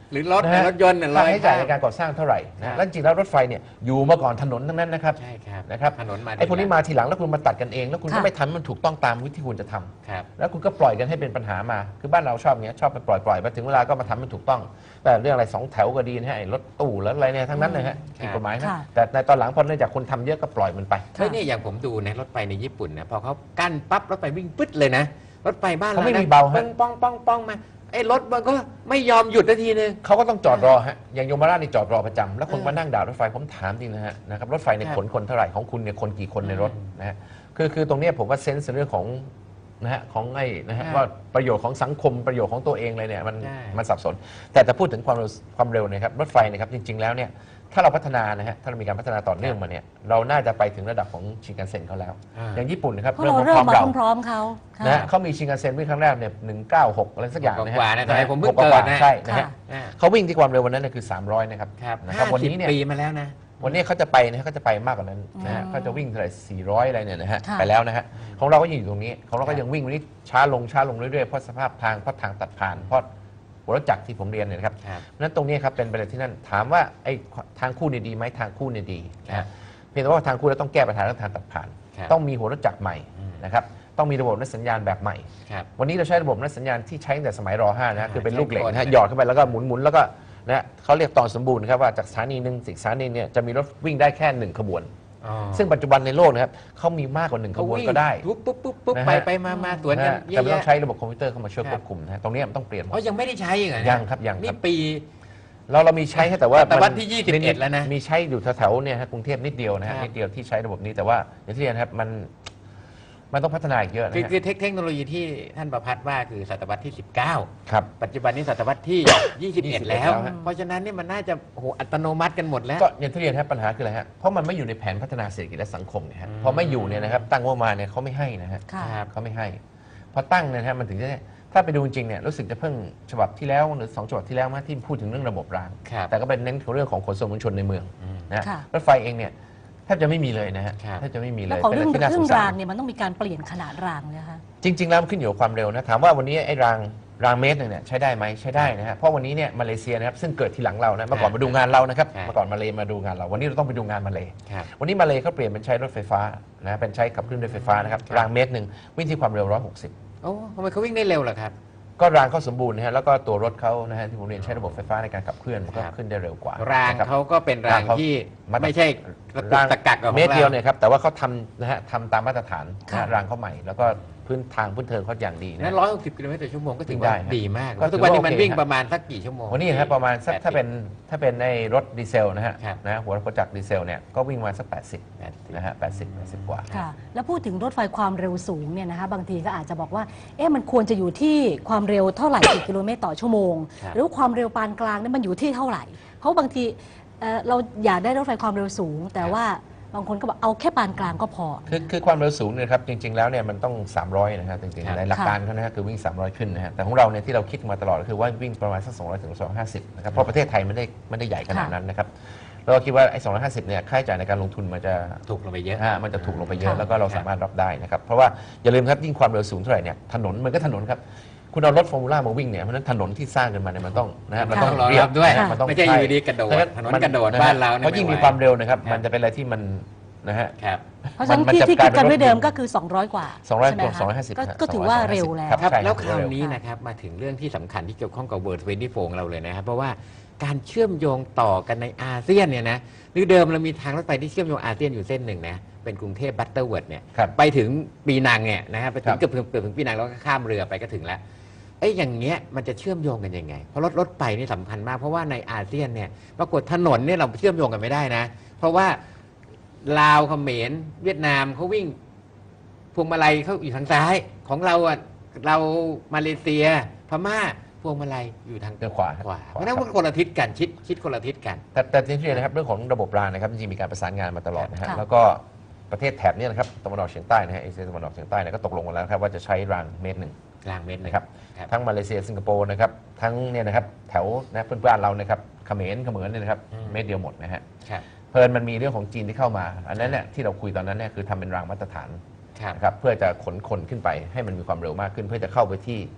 หรือรถนะเนี่ยฮะรถยนต์เนี่ยลค่าอยใช้จ่ายในข้ามการก่อสร้างเท่าไหร่ครันะบแล้วจริงๆแล้วรถไฟเนี่ยอยู่มาก่อนถนนทั้งนั้นนะครับใช่ครับนะครับถนนมาไอ้พวกนี้มาทีหลังแล้วคุณมาตัดกันเอง แล้วคุณก็ค่ะไม่ทำให้มันถูกต้องตามวิธีคุณจะทำครับแล้วคุณก็ปล่อยกันให้เป็นปัญหามาคือบ้านเราชอบอย่างเงี้ยชอบไปปล่อยปล่อยมาถึงเวลาก็มาทำมันถูกต้อง แต่เรื่องอะไรสองแถวก็ดีนะฮะไอ้รถตู้แล้วอะไรเนี่ยทั้งนั้นเลยฮะครับผิดกฎหมายนะค่ะแต่ในตอนหลังพอเนื่องจากคนทำเยอะก็ปล่อยมันไปเฮ้ยเนี่ยอย่างผมดูในรถไฟในญี่ปุ่นนะพอเขากั้นปั๊บรถไฟวิ่งปึ๊ดเลยนะรถไฟบ้านเราเขาไม่นะมีเบาฮะป้องป้องป้องป้องมาไอ้รถมันก็ไม่ยอมหยุดนาทีนึงเขาก็ต้องจอดรอฮะอย่างโยมราชนี่จอดรอประจำแล้วคนเออมานั่งด่ารถไฟผมถามจริงนะฮะนะครับรถไฟในยครับขนคนเท่าไหร่ของคุณเนี่ยคนกี่คนในรถอืมนะฮะคือคือตรงเนี้ยผมว่าเซนส์ในเรื่องของนะฮะของไอ้นะฮะครับว่าประโยชน์ของสังคมประโยชน์ของตัวเองเลยเนี่ยมันใช่มันสับสน แต่แต่พูดถึงความเร็วความเร็วเนะครับรถไฟเนะครับจริง ๆแล้วเนี่ยถ้าเราพัฒนานะฮะถ้าเรามีการพัฒนาต่อเนื่องมาเนี่ยเราน่าจะไปถึงระดับของชินคันเซ็นเขาแล้วอ่าอย่างญี่ปุ่นนะครับเพราะเราเริ่มมาพร้อมๆเขาค่ะนะฮะเขามีชินคันเซ็นวิ่งครั้งแรกเนี่ยหนึ่งเก้าหกอะไรสักอย่างนะฮะกว่าๆนะสมัยผมเพิ่งหกว่าเกิดนะใช่นะฮะค่ะอ่าเขาวิ่งที่ความเร็ววันนั้นเนยคือ สามร้อย นะครับครับนะครับห้าวันสิบนี้เนี่ยปีมาแล้วนะวันนี้เขาจะไปนะเขาจะไปมากกว่านั้นนะฮะอืมเขาจะวิ่งเท่าไหร่สี่ร้อยอะไรเนี่ยนะฮะค่ะไปแล้วนะฮะของเราก็ยังอยู่ตรงนี้ของเราครัก็บยังวิ่งวันนี้ช้าลงช้าลงเรื่อยๆเพราะสภาพทางเพราะทางตัดผ่านเพราะหัวรถจักรที่ผมเรียนเนี่ยนะครับครับนั้นตรงนี้ครับเป็นประเด็นที่นั่นถามว่าไอ้ทางคู่เนี่ยดีไหมทางคู่เนี่ยดีนะครัฮะบเพียงแต่ว่าทางคู่เราต้องแก้ปัญหาเรื่องทางตัดผ่านครับต้องมีหัวรถจักรใหม่อืมนะครับต้องมีระบบนัดสัญญาณแบบใหม่ครับวันนี้เราใช้ระบบนัดสัญญาณที่ใช้ตั้งแต่สมัยรห้านะฮะอ่าคือเป็นลูกเหล็กนะฮะใช้กดหยอดเข้าไปแล้วก็หมุนหมุนแล้วก็นะฮะเขาเรียกตอนสมบูรณ์ครับว่าจากสถานีหนึ่งถึงสถานีเนี่ยจะมีรถวิ่งได้แค่หนึ่งขบวนอ๋อซึ่งปัจจุบันในโลกนะครับเขามีมากกว่าหนึ่งขบวนก็ได้ปุ๊บปุ๊บปุ๊บปุ๊บนะฮะไปไปมามาสวนนะกันฮะเยแต่อะไม่ต้องแยะใช้ระบบคอมพิวเตอร์เข้ามาช่วยคครับ วบคุมนะฮะตรงนี้มันต้องเปลี่ยนหมดอ๋อยังไม่ได้ใช้อีกเหรอเนี่ยังครับยังครับนี่ปีเราเรามีใช้แค่แต่ว่าแต่ว่ามันที่ยี่สิบเอ็ดแล้วนะมีใช้อยู่แถวๆเนี่ยฮะกรุงเทพนิดเดียวนะฮะครับนิดเดียวที่ใช้ระบบนี้แต่ว่าอย่างที่เรียนนะครับมันมันต้องพัฒนาอีกเยอะนะคือฮะคือเทคเทคโนโลยีที่ท่านประพัฒน์ว่าคือศตวรรษที่ สิบเก้าครับปัจจุบันนี้ศตวรรษที่ ยี่สิบเอ็ด แล้วแล้วฮะเพราะฉะนั้นนี่มันน่าจะโอ้โหอัตโนมัติกันหมดแล้วก็อย่างที่เรียนครับปัญหาคืออะไรฮะเพราะมันไม่อยู่ในแผนพัฒนาเศรษฐกิจและสังคมเนี่ยฮะอืมพอไม่อยู่เนี่ยนะครับตั้งงบประมาณเนี่ยเขาไม่ให้นะฮะค่ะครับเขาไม่ให้พอตั้งเนยนะฮะมันถึงจะได้ถ้าไปดูจริงๆเนี่ยรู้สึกจะเพิ่งฉบับที่แล้วหรือสองฉบับที่แล้วมาที่พูดถึงเรื่องระบบรางครับแต่ก็เป็นเน้นเรื่องของขนส่งมวลชนในเมืองอืมนะฮะค่ะรถไฟเองเนี่ยแทบจะไม่มีเลยนะฮะครับแทบจะไม่มีเลแล้วยของเป็นเรื่องที่น่าเรื่สองงสารรางเนี่ยมันต้องมีการเปลี่ยนขนาดรางนะคะจริง ๆ แล้วมันขึ้นอยู่กับความเร็วนะถามว่าวันนี้ไอ้รางรางเมตรหนึ่งเนี่ยใช้ได้ไหมใช้ได้นะฮะเพราะวันนี้เนี่ยมาเลเซียนะครับซึ่งเกิดทีหลังเรานะเมื่อก่อนมาดูงานเรานะครับครับเมื่อก่อนมาเลมาดูงานเรา วันนี้เราต้องไปดูงานมาเลครับวันนี้มาเลเขาเปลี่ยนเป็นใช้รถไฟฟ้านะเป็นใช้ขับเคลื่อนด้วยไฟฟ้านะครับครับรางเมตรหนึ่งวิ่งที่ความเร็วหนึ่งร้อยหกสิบโอ้ทำไมเขาวิ่งได้เร็วล่ะครับก็รางเขาสมบูรณ์นะฮะแล้วก็ตัวรถเขานะฮะที่ผมเรียนใช้ระบบไฟฟ้าในการขับเคลื่อนมันก็ครับขึ้นได้เร็วกว่ารางนะคบเขาก็เป็นรางรางเขาที่มาตรไม่ใช่ตะกุกรางตะกักกับของเมตรเดียวเราเนี่ยครับแต่ว่าเขาทำนะฮะทำตามมาตรฐานนะค่ะฮะรางเขาใหม่ แล้วก็พื้นทางพื้นเทิงเขาอย่างดีนะนั้นร้อยหกสิบกิโลเมตรต่อชั่วโมงก็ถือวิ่งว่าได้ฮะดีมากก็ทุกวันนี้ถือว่ามันโอเควิ่งฮะประมาณสักกี่ชั่วโมงวันนี้ครับประมาณสักแปดสิบถ้าเป็นถ้าเป็นในรถดีเซลนะฮะครับนะฮะหัวรถจักรดีเซลเนี่ยก็วิ่งมาสักแปดสิบแปดสิบนะฮะแปดสิบแปดสิบกว่าค่ะ แล้วพูดถึงรถไฟความเร็วสูงเนี่ยนะคะบางทีก็อาจจะบอกว่าเอ๊ะมันควรจะอยู่ที่ความเร็วเท่าไหร่กี่กิโลเมตรต่อชั่วโมงครับหรือความเร็วปานกลางเนี่ยมันอยู่ที่เท่าไหร่ เพราะบางทีเอ่อเราอยากได้รถไฟความเร็วสูง แต่ว่าบางคนก็บอกเอาแค่ปานกลางก็พอคือคือความเร็วสูงเนี่ยครับจริง ๆ แล้วเนี่ยมันต้อง สามร้อย นะครับจริงครับๆในหลักการเขานะฮะคือวิ่ง สามร้อย ขึ้นนะฮะแต่ของเราเนี่ยที่เราคิดมาตลอดก็คือว่าวิ่งประมาณสักสองร้อยถึงสองร้อยห้าสิบนะครับเพราะประเทศไทยไม่ได้ไม่ได้ใหญ่ขนาดนั้นนะครับแล้วเราคิดว่าไอ้สองร้อยห้าสิบเนี่ยค่าใช้จ่ายในการลงทุนมันจะถูกลงไปเยอะอ่ามันจะถูกลงไปเยอะค่ะแล้วก็เราสามารถรับได้นะครับเพราะว่าอย่าลืมครับยิ่งความเร็วสูงเท่าไหร่เนี่ยถนนมันก็ถนนครับคุณเอารถฟอร์มูล่ามาวิ่งเนี่ยเพราะฉะนั้นถนนที่สร้างขึ้นมาเนี่ยมันต้องนะฮะมันต้องรองเรียรับบด้วยนะฮะมันต้องไม่ใช่อยู่ดีกระโดดเพราฉถนนมักระโดดะฮบ้านเราเนี่ยเพราะยิ่งไม่มีไหวความเร็วนะครับครับมันจะเป็นอะไรที่มันนะฮะครับเพราะฉะนั้นมันที่จะที่กลายคิดกันเป็นรถไว้เดิมยนต์ก็คือ สองร้อย กว่าสองร้อยใช่ไหมกว่าคะสองร้อยห้าสิบก็ฮะก็ถือว่าสองร้อยเร็วห้าสิบแล้วครับครับใช่ครับแล้วคราวเร็วนี้นะครับมาถึงเรื่องที่สำคัญที่เกี่ยวข้องกับ World ยี่สิบสี่ของเราเลยนะครับเพราะว่าการเชื่อมโยงต่อกันในอาเซียนเนี่ยนะหรือเดิมเรามีทางรถไฟที่เชื่อมโยงอาเซียนอยู่เส้นหนึ่งนะเป็นกรุงเทพบัตเตอร์เวิร์ดเนี่ยครับไปถึงปีนังเนี่ยนะครับไปถึครังบเกือบเกือบถึงปีนังแล้วก็ข้ามเรือไปก็ถึงแล้วไอ้ยอย่างเงี้ยมันจะเชื่อมโยงกันยังไงเพราะรถรถไฟนี่สำคัญมากเพราะว่าในอาเซียนเนี่ยปรากฏถนนเนี่ยเราเชื่อมโยงกันไม่ได้นะ เพราะว่าลาวเขมรเวียดนามเขาวิ่งพวงมาลัยเขาอยู่ทางซ้ายของเราอ่ะเรามาเลเซียพม่าพวงมาลัยอยู่ทางเดี๋ยวขวาขวาขเพวาราะฉะนั้นมันคนละทิศกันชิดชิดคนละทิศกันแต่แต่ที่เรียนนะครับเรื่องของระบบรางนะครับจริงๆมีการประสานงานมาตลอดนะฮะค่ะแล้วก็ประเทศแถบเนี้นะครับตะวันออกเฉียงใต้นะฮะเอเชียตะวันออกเฉียงใต้เนี่ยก็ตกลงกันแล้วนะครับว่าจะใช้รางเมตรหนึ่งกลางเม็ดนะครับครับทั้งมาเลเซียสิงคโปร์นะครับทั้งเนี่ยนะครับแถวนะเพื่อนบ้านเรานะครับเขมรเขมรเนี่ยนะครับอืมเมตรเดียวหมดนะฮะครับเพลินมันมีเรื่องของจีนที่เข้ามา อันนั้นเนี่ยที่เราคุยตอนนั้นเนี่ยคือทำเป็นรางมาตรฐานครับนะครับเพื่อจะขนคนขึ้นไปให้มันมีความเร็วมากขึ้น เพื่อจะเข้าไปที่จีน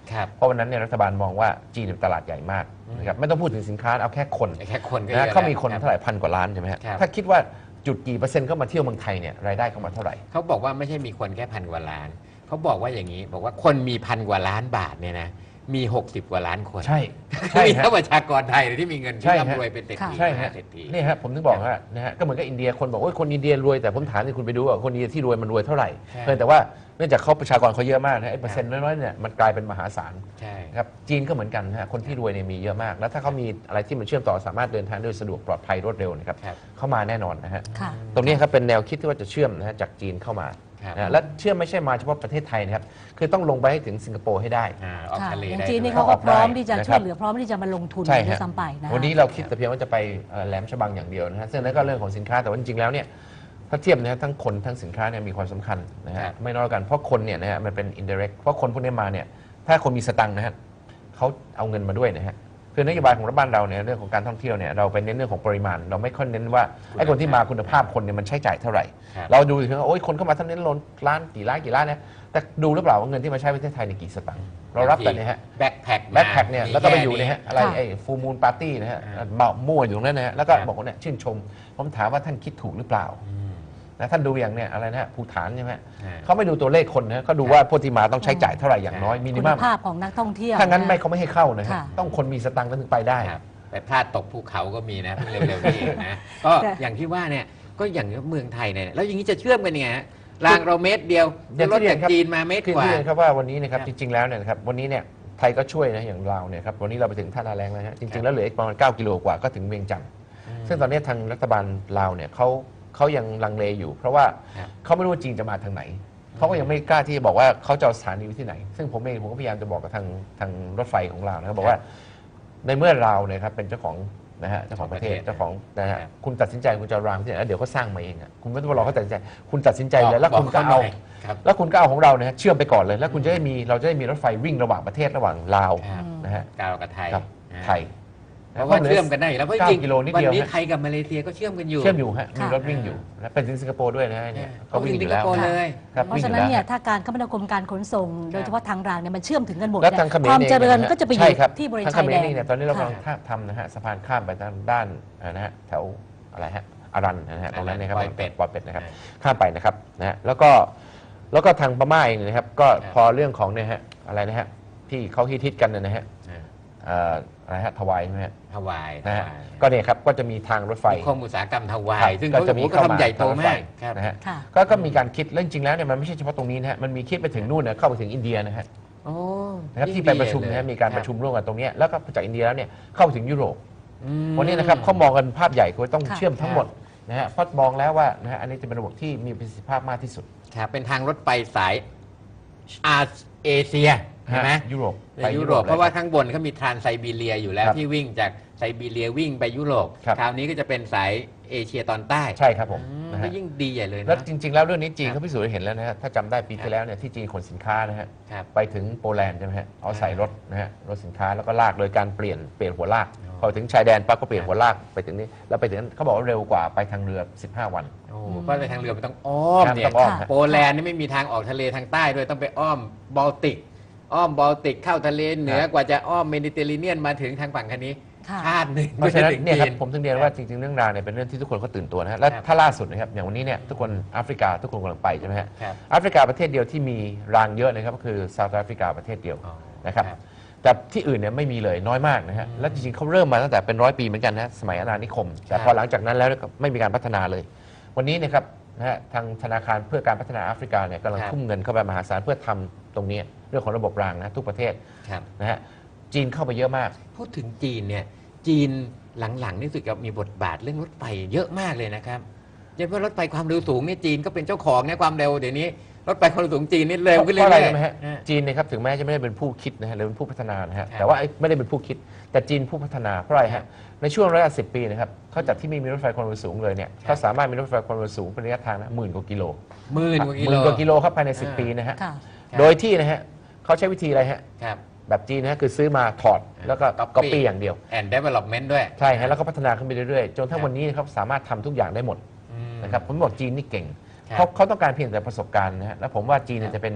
ครับเพราะวันนั้นเนี่ยรัฐบาลมองว่าจีนเป็นตลาดใหญ่มากนะครับไม่ต้องพูดถึงสินค้าเอาแค่คนแค่คนก็เยนะอะเขามีคนแล้วเท่าไหร่พันกว่าล้านใช่ไหมฮะครับถ้าคิดว่าจุดกี่เปอร์เซ็นต์เข้ามาเที่ยวเมืองไทยเนี่ยรายได้เข้ามาเท่าไหร่เขาบอกว่าไม่ใช่มีคนแค่พันกว่าล้าน เขาบอกว่าอย่างนี้บอกว่าคนมีพันกว่าล้านบาทเนี่ยนะมีหกสิบกว่าล้านคนใช่ใช่มีฮะเท่าประชากรไทยเลยที่มีเงินใช่ที่ฮะร่ำรวยเป็นเศรษฐีใช่มฮะหาเศรษฐีนี่ฮะผมถึงบอกว่านะฮะก็เหมือนกับอินเดียคนบอกว่าคนอินเดียรวยแต่ผมถามที่คุณไปดูว่าคนอินเดียที่รวยมันรวยเท่าไหร่ใช่เพียงแต่ว่าเนื่องจากเขาประชากรเขาเยอะมากนะไอ้เปอร์เซ็นต์น้อยๆเนี่ยมันกลายเป็นมหาศาลใช่ครับจีนก็เหมือนกันนะฮะคนที่รวยเนี่ยมีเยอะมาก แล้วถ้าเขามีอะไรที่มันเชื่อมต่อสามารถเดินทางได้สะดวกปลอดภัยรวดเร็วนะครับครับเข้ามาแน่นอนนะฮะค่ะตรงนี้ครับเป็นแนวคิดที่ว่าจะเชื่อมนะฮะจากจีนเข้ามาครับนะและเชื่อมไม่ใช่มาเฉพาะประเทศไทยนะครับคือต้องลงไปให้ถึงสิงคโปร์ให้ได้อ่าออกค่ะทะเลอย่างได้จีนนี่ด้วยเขาก็พร้อมที่จะนะครับช่วยเหลือพร้อมที่จะมาลงทุนใช่ด้วฮะยซ้ำไปนะวันนี้เราคิดแต่เพียงว่าจะไปเอ่อแหลมฉบังอย่างเดียวนะฮะซึ่งนั่นก็เรื่องของสินค้าแต่ว่าจริงๆแล้วเนี่ยถ้าเทียบนะฮะทั้งคนทั้งสินค้าเนี่ยมีความสำคัญนะครัฮะบไม่น้อยกันเพราะคนเนี่ยนะฮะมันเป็น indirect เพราะคนพวกนี้มาเนี่ยถ้าคนมีสตังค์นะฮะเขาเอาเงินมาด้วยนะฮะคือนโยบายของรัฐบาลเราเนี่ยเรื่องของการท่องเที่ยวเนี่ยเราไปเน้นเรื่องของปริมาณ เราไม่ค่อยเน้นว่าไอ้คนที่มาคุณภาพคนเนี่ยมันใช้จ่ายเท่าไหร่ครับเราดูถึงว่าโอ้ยคนเข้ามาท่านเน้นล้นล้านกี่ล้านกี่ล้านเนี่ยแต่ดูหรือเปล่าว่าเงินที่มาใช้ประเทศไทยเนี่ยกี่สตางค์เรารับแต่เนี่ยฮะแบ็คแพ็คแบ็คแพ็คเนี่ยแล้วก็ไปอยู่มีเนี่ยฮะอะไรค่ะไอ้ฟูมูลปาร์ตี้นะฮะอ่าเมามั่วอยู่ตรงนั้นนะฮะแล้วก็ครับบอกว่าเนี่ยชื่นชม ผมถามว่าท่านคิดถูกหรือเปล่าอืมนะท่านดูอย่างเนี่ยอะไรนะฮะภูฐานใช่ไหมอ่าเขาไม่ดูตัวเลขคนนะฮะเขาดูว่าพวกที่มาต้องใช้จ่ายเท่าไหร่อย่างน้อยมินิคุมัณมภาพของนักท่องเที่ยวถ้างั้นไม่ะเขาไม่ให้เข้านะฮะค่ะต้องคนมีสตังค์ถึงไปได้ครับไปพลาดตกภูเขาก็มีนะเพิ่งเร็วๆนี้เองนะ ก็แต่อย่างที่ว่าเนี่ยก็อย่างเมืองไทยเนี่ยแล้วอย่างนี้จะเชื่อมกันยังไงฮะรางเราเมตรเดียวอย่างรถที่เรียจาน กครับจีนมาเมตรคือกว่าที่เรียนครับว่าวันนี้นะครับครับจริงๆแล้วเนี่ยนะครับวันนี้เนี่ยไทยก็ช่วยนะอย่างเราเนี่ยครับวันนี้เราไปถึงท่านาแรงแล้วฮะจครัริงๆบแล้วเหลืออีกประมาณเก้ากิโลกว่าก็ถึงเวียงจันทร์ ซึ่งตอนนี้ทางรัฐบาลลาวเนี่ยเขาเขายังลังเลอยู่ เพราะว่าครับเขาไม่รู้ว่าจีนจะมาทางไหน เขาก็ยังไม่กล้าที่จะบอกว่าเขาจะเอาสถานีไว้ที่ไหน ซึ่งผมเองผมก็พยายามจะบอกกับทางทางรถไฟของลาวนะครับบอกว่าในเมื่อเราเนี่ยครับเป็นเจ้าของนะฮะเจ้าของประเทศเจ้าของนะฮะคุณตัดสินใจคุณจะเอารางที่ไหนแล้วเดี๋ยวเขาสร้างมาเองอะคุณไม่ต้องรอเขาตัดสินใจ คุณตัดสินใจเลยแล้วคุณก็เอาครับแล้วคุณก็เอาของเราเนี่ยเชื่อมไปก่อนเลย แล้วคุณจะได้มีเราจะได้มีรถไฟวิ่งระหว่างประเทศระหว่างลาวครับนะฮะกาวกับไทยกับอ่าไทยเพราะว่าเชื่อมกันได้อยู่แล้วเพราะจริงเก้ากิโลนิดวันเดียวนี้ฮะไทยกับมาเลเซียก็เชื่อมกันอยู่เชื่อมอยู่ฮะมีค่ะรถวิ่งอยู่และเป็นถึงสิงคโปร์ด้วยนะฮะเนี่ยก็ก็วิ่วิ่งงอสิยู่งคแล้วโปร์เลยครับเพวิ่งราะอฉะยู่นั้นแล้วเนี่ยถ้าการคมนาคมการขนส่ง โดยเฉพาะทางรางเนี่ยมันเชื่อมถึงกันหมดแล้วเนี่ยทางเขมรความเองเจริญนะฮะก็จะไปอใช่ยู่ครับที่บริเวณทางเขชายมแดรนนี่เนี่ยตอนนี้เรากำลังค่ะทำนะฮะสะพานข้ามไปทางด้านอ่านะฮะแถวอะไรฮะอารันนะฮะตรงนั้นนะครับปอยเป็ดปอยเป็ดนะครับข้ามไปนะครับนะฮะแล้วก็แล้วก็ทางพม่าเองนะครับก็ครับพอเรื่องของเนี่ยฮะอะไรนะฮะที่เขาฮิตๆกันนะฮะอ่าเอ่ออะไรฮะทวายใช่ไหมฮะฮาวายนะฮะฮาวายก็เนี่ยครับก็จะมีทางรถไฟนิคมอุตสาหกรรมทาวาครัยบซึ่งก็เขาจะมีก็เข้ามาทำใหญ่โตทางรถไฟมากครับนะฮะค่ะก็ก็มีการคิดแล้วจริงๆแล้วเนี่ยมันไม่ใช่เฉพาะตรงนี้นะฮะมันมีคิดไปถึงนู่นนะเข้าไปถึงอินเดียนะฮะโอ้นะครับยิ่งที่ไปประชุมดีนะเลยฮะมีการประชุมร่วมกันตรงเนี้ยแล้วก็จากอินเดียแล้วเนี่ยเข้าไปถึงยุโรปอืมวันนี้นะครับเขามองกันภาพใหญ่คือต้องค่ะเชื่อมทั้งหมดนะฮะเพราะมองแล้วว่านะฮะอันนี้จะเป็นระบบที่มีประสิทธิภาพมากที่สุดครับเป็นทางรถไฟสายอาเอเชียใช่ไหมฮะยุโรปในยุโรปเพราะว่าข้างบนเขามีทรานไซบีเรียอยู่แล้วครับที่วิ่งจากไซบีเรียวิ่งไปยุโรปครับคราวนี้ก็จะเป็นสายเอเชียตอนใต้ใช่ครับผมอืมนะก็ฮะยิ่งดีใหญ่เลยแล้วนะจริง ๆ แล้วเรื่องนี้จีนครับเขาพิสูจน์ให้เห็นแล้วนะฮะถ้าจำได้ปีที่แล้วเนี่ยที่จีนขนสินค้านะฮะครับไปถึงโปแลนด์ใช่ไหมฮะเอาใส่อ่ารรถนะฮะรถสินค้าแล้วก็ลากโดยการเปลี่ยนเปลี่ยนหัวลากอ๋อพอถึงชายแดนปั๊บก็เปลี่ยนหัวลากไปถึงนี้แล้วไปถึงเขาบอกว่าเร็วกว่าไปทางเรือสิบห้าวันโอ้เพราะไปทางเรือมันต้องอ้อมครับเนี่ต้ยองอ้อมค่ะฮะโปแลนด์นี่ไม่มีทางออกทะเลทางใต้ด้วยต้องไปอ้อมบอลติก อ้อมบอลติกเข้าทะเลเหนือกว่าจะอ้อมเมดิเตอร์เรเนียนมาถึงทางฝั่งคันนี้ค่ะชาติหนึ่งเพราะฉะนั้นถึงเนี่ยครับจีผมถึงเรียนว่าจริงๆเรื่องราวเนี่ยเป็นเรื่องที่ทุกคนเขาตื่นตัวนะฮะและครับถ้าล่าสุดนะครับอย่างวันนี้เนี่ยทุกคนแอฟริกาทุกคนกำลังไปใช่ไหมฮะครับแอฟริกาประเทศเดียวที่มีรางเยอะนะครับก็คือเซาท์แอฟริกาประเทศเดียวอ๋อนะครับครับแต่ที่อื่นเนี่ยไม่มีเลยน้อยมากนะฮะอืมและจริงๆเขาเริ่มมาตั้งแต่เป็นร้อยปีเหมือนกันนะสมัยอาณานิคม แต่ครับพอหลังจากนั้นแล้วก็ไม่มีการพัฒนาเลย วันนี้นะครับนะฮะทางธนาคารเพื่อการพัฒนาแอฟริกาเนี่ยกำลังครับทุ่มเงินเข้าไปมหาศาลเพื่อทำตรงนี้เรื่องของระบบรางนะทุกประเทศครับนะฮะจีนเข้าไปเยอะมากพูดถึงจีนเนี่ยจีนหลังๆนี่รู้สึกกับมีบทบาทเรื่องรถไฟเยอะมากเลยนะครับโดยเฉพาะรถไฟความเร็วสูงเนี่ยจีนก็เป็นเจ้าของเนี่ยความเร็วเดี๋ยวนี้รถไฟความเร็วสูงจีนนี่เร็วขึ้นเพเรื่ราะอะไรอยรู้ไหมฮะๆอ่าจีนเนะครับถึงแม้จะไม่ได้เป็นผู้คิดนะฮะหรือเป็นผู้พัฒนานะฮะครับแต่ว่าไอ้ไม่ได้เป็นผู้คิดแต่จีนผู้พัฒนาเพราะอะไรครัฮะบในช่วงระยะสิบปีนะครับเขาจากที่ไม่มีรถไฟความเร็วสูงเลยเนี่ยครับเขาสามารถมีรถไฟความเร็วสูงเป็นระยะทางนะหมื่นกว่ากิโลหมื่นกว่ากิหโลมื่นกว่ากิโลครับภายในสิบอ่าปีนะฮะค่ะครับโดยที่นะฮะเขาใช้วิธีอะไรฮะครับแบบจีนนะฮะคือซื้อมาถอดแล้วก็ Copy ก๊อปปี้อย่างเดียว and development ด้วยใช่ฮะแล้วก็พัฒนาขึ้นไปเรื่อยๆ จนทั้คงรับวันนี้นะครับสามารถทำทุกอย่างได้หมดอืมนะครับผมบอกจีนนี่เก่งครับเขาเขาต้องการเพียงแต่ประสบการณ์นะฮะแล้วผมว่าจีนเนี่ยครับจะเป็น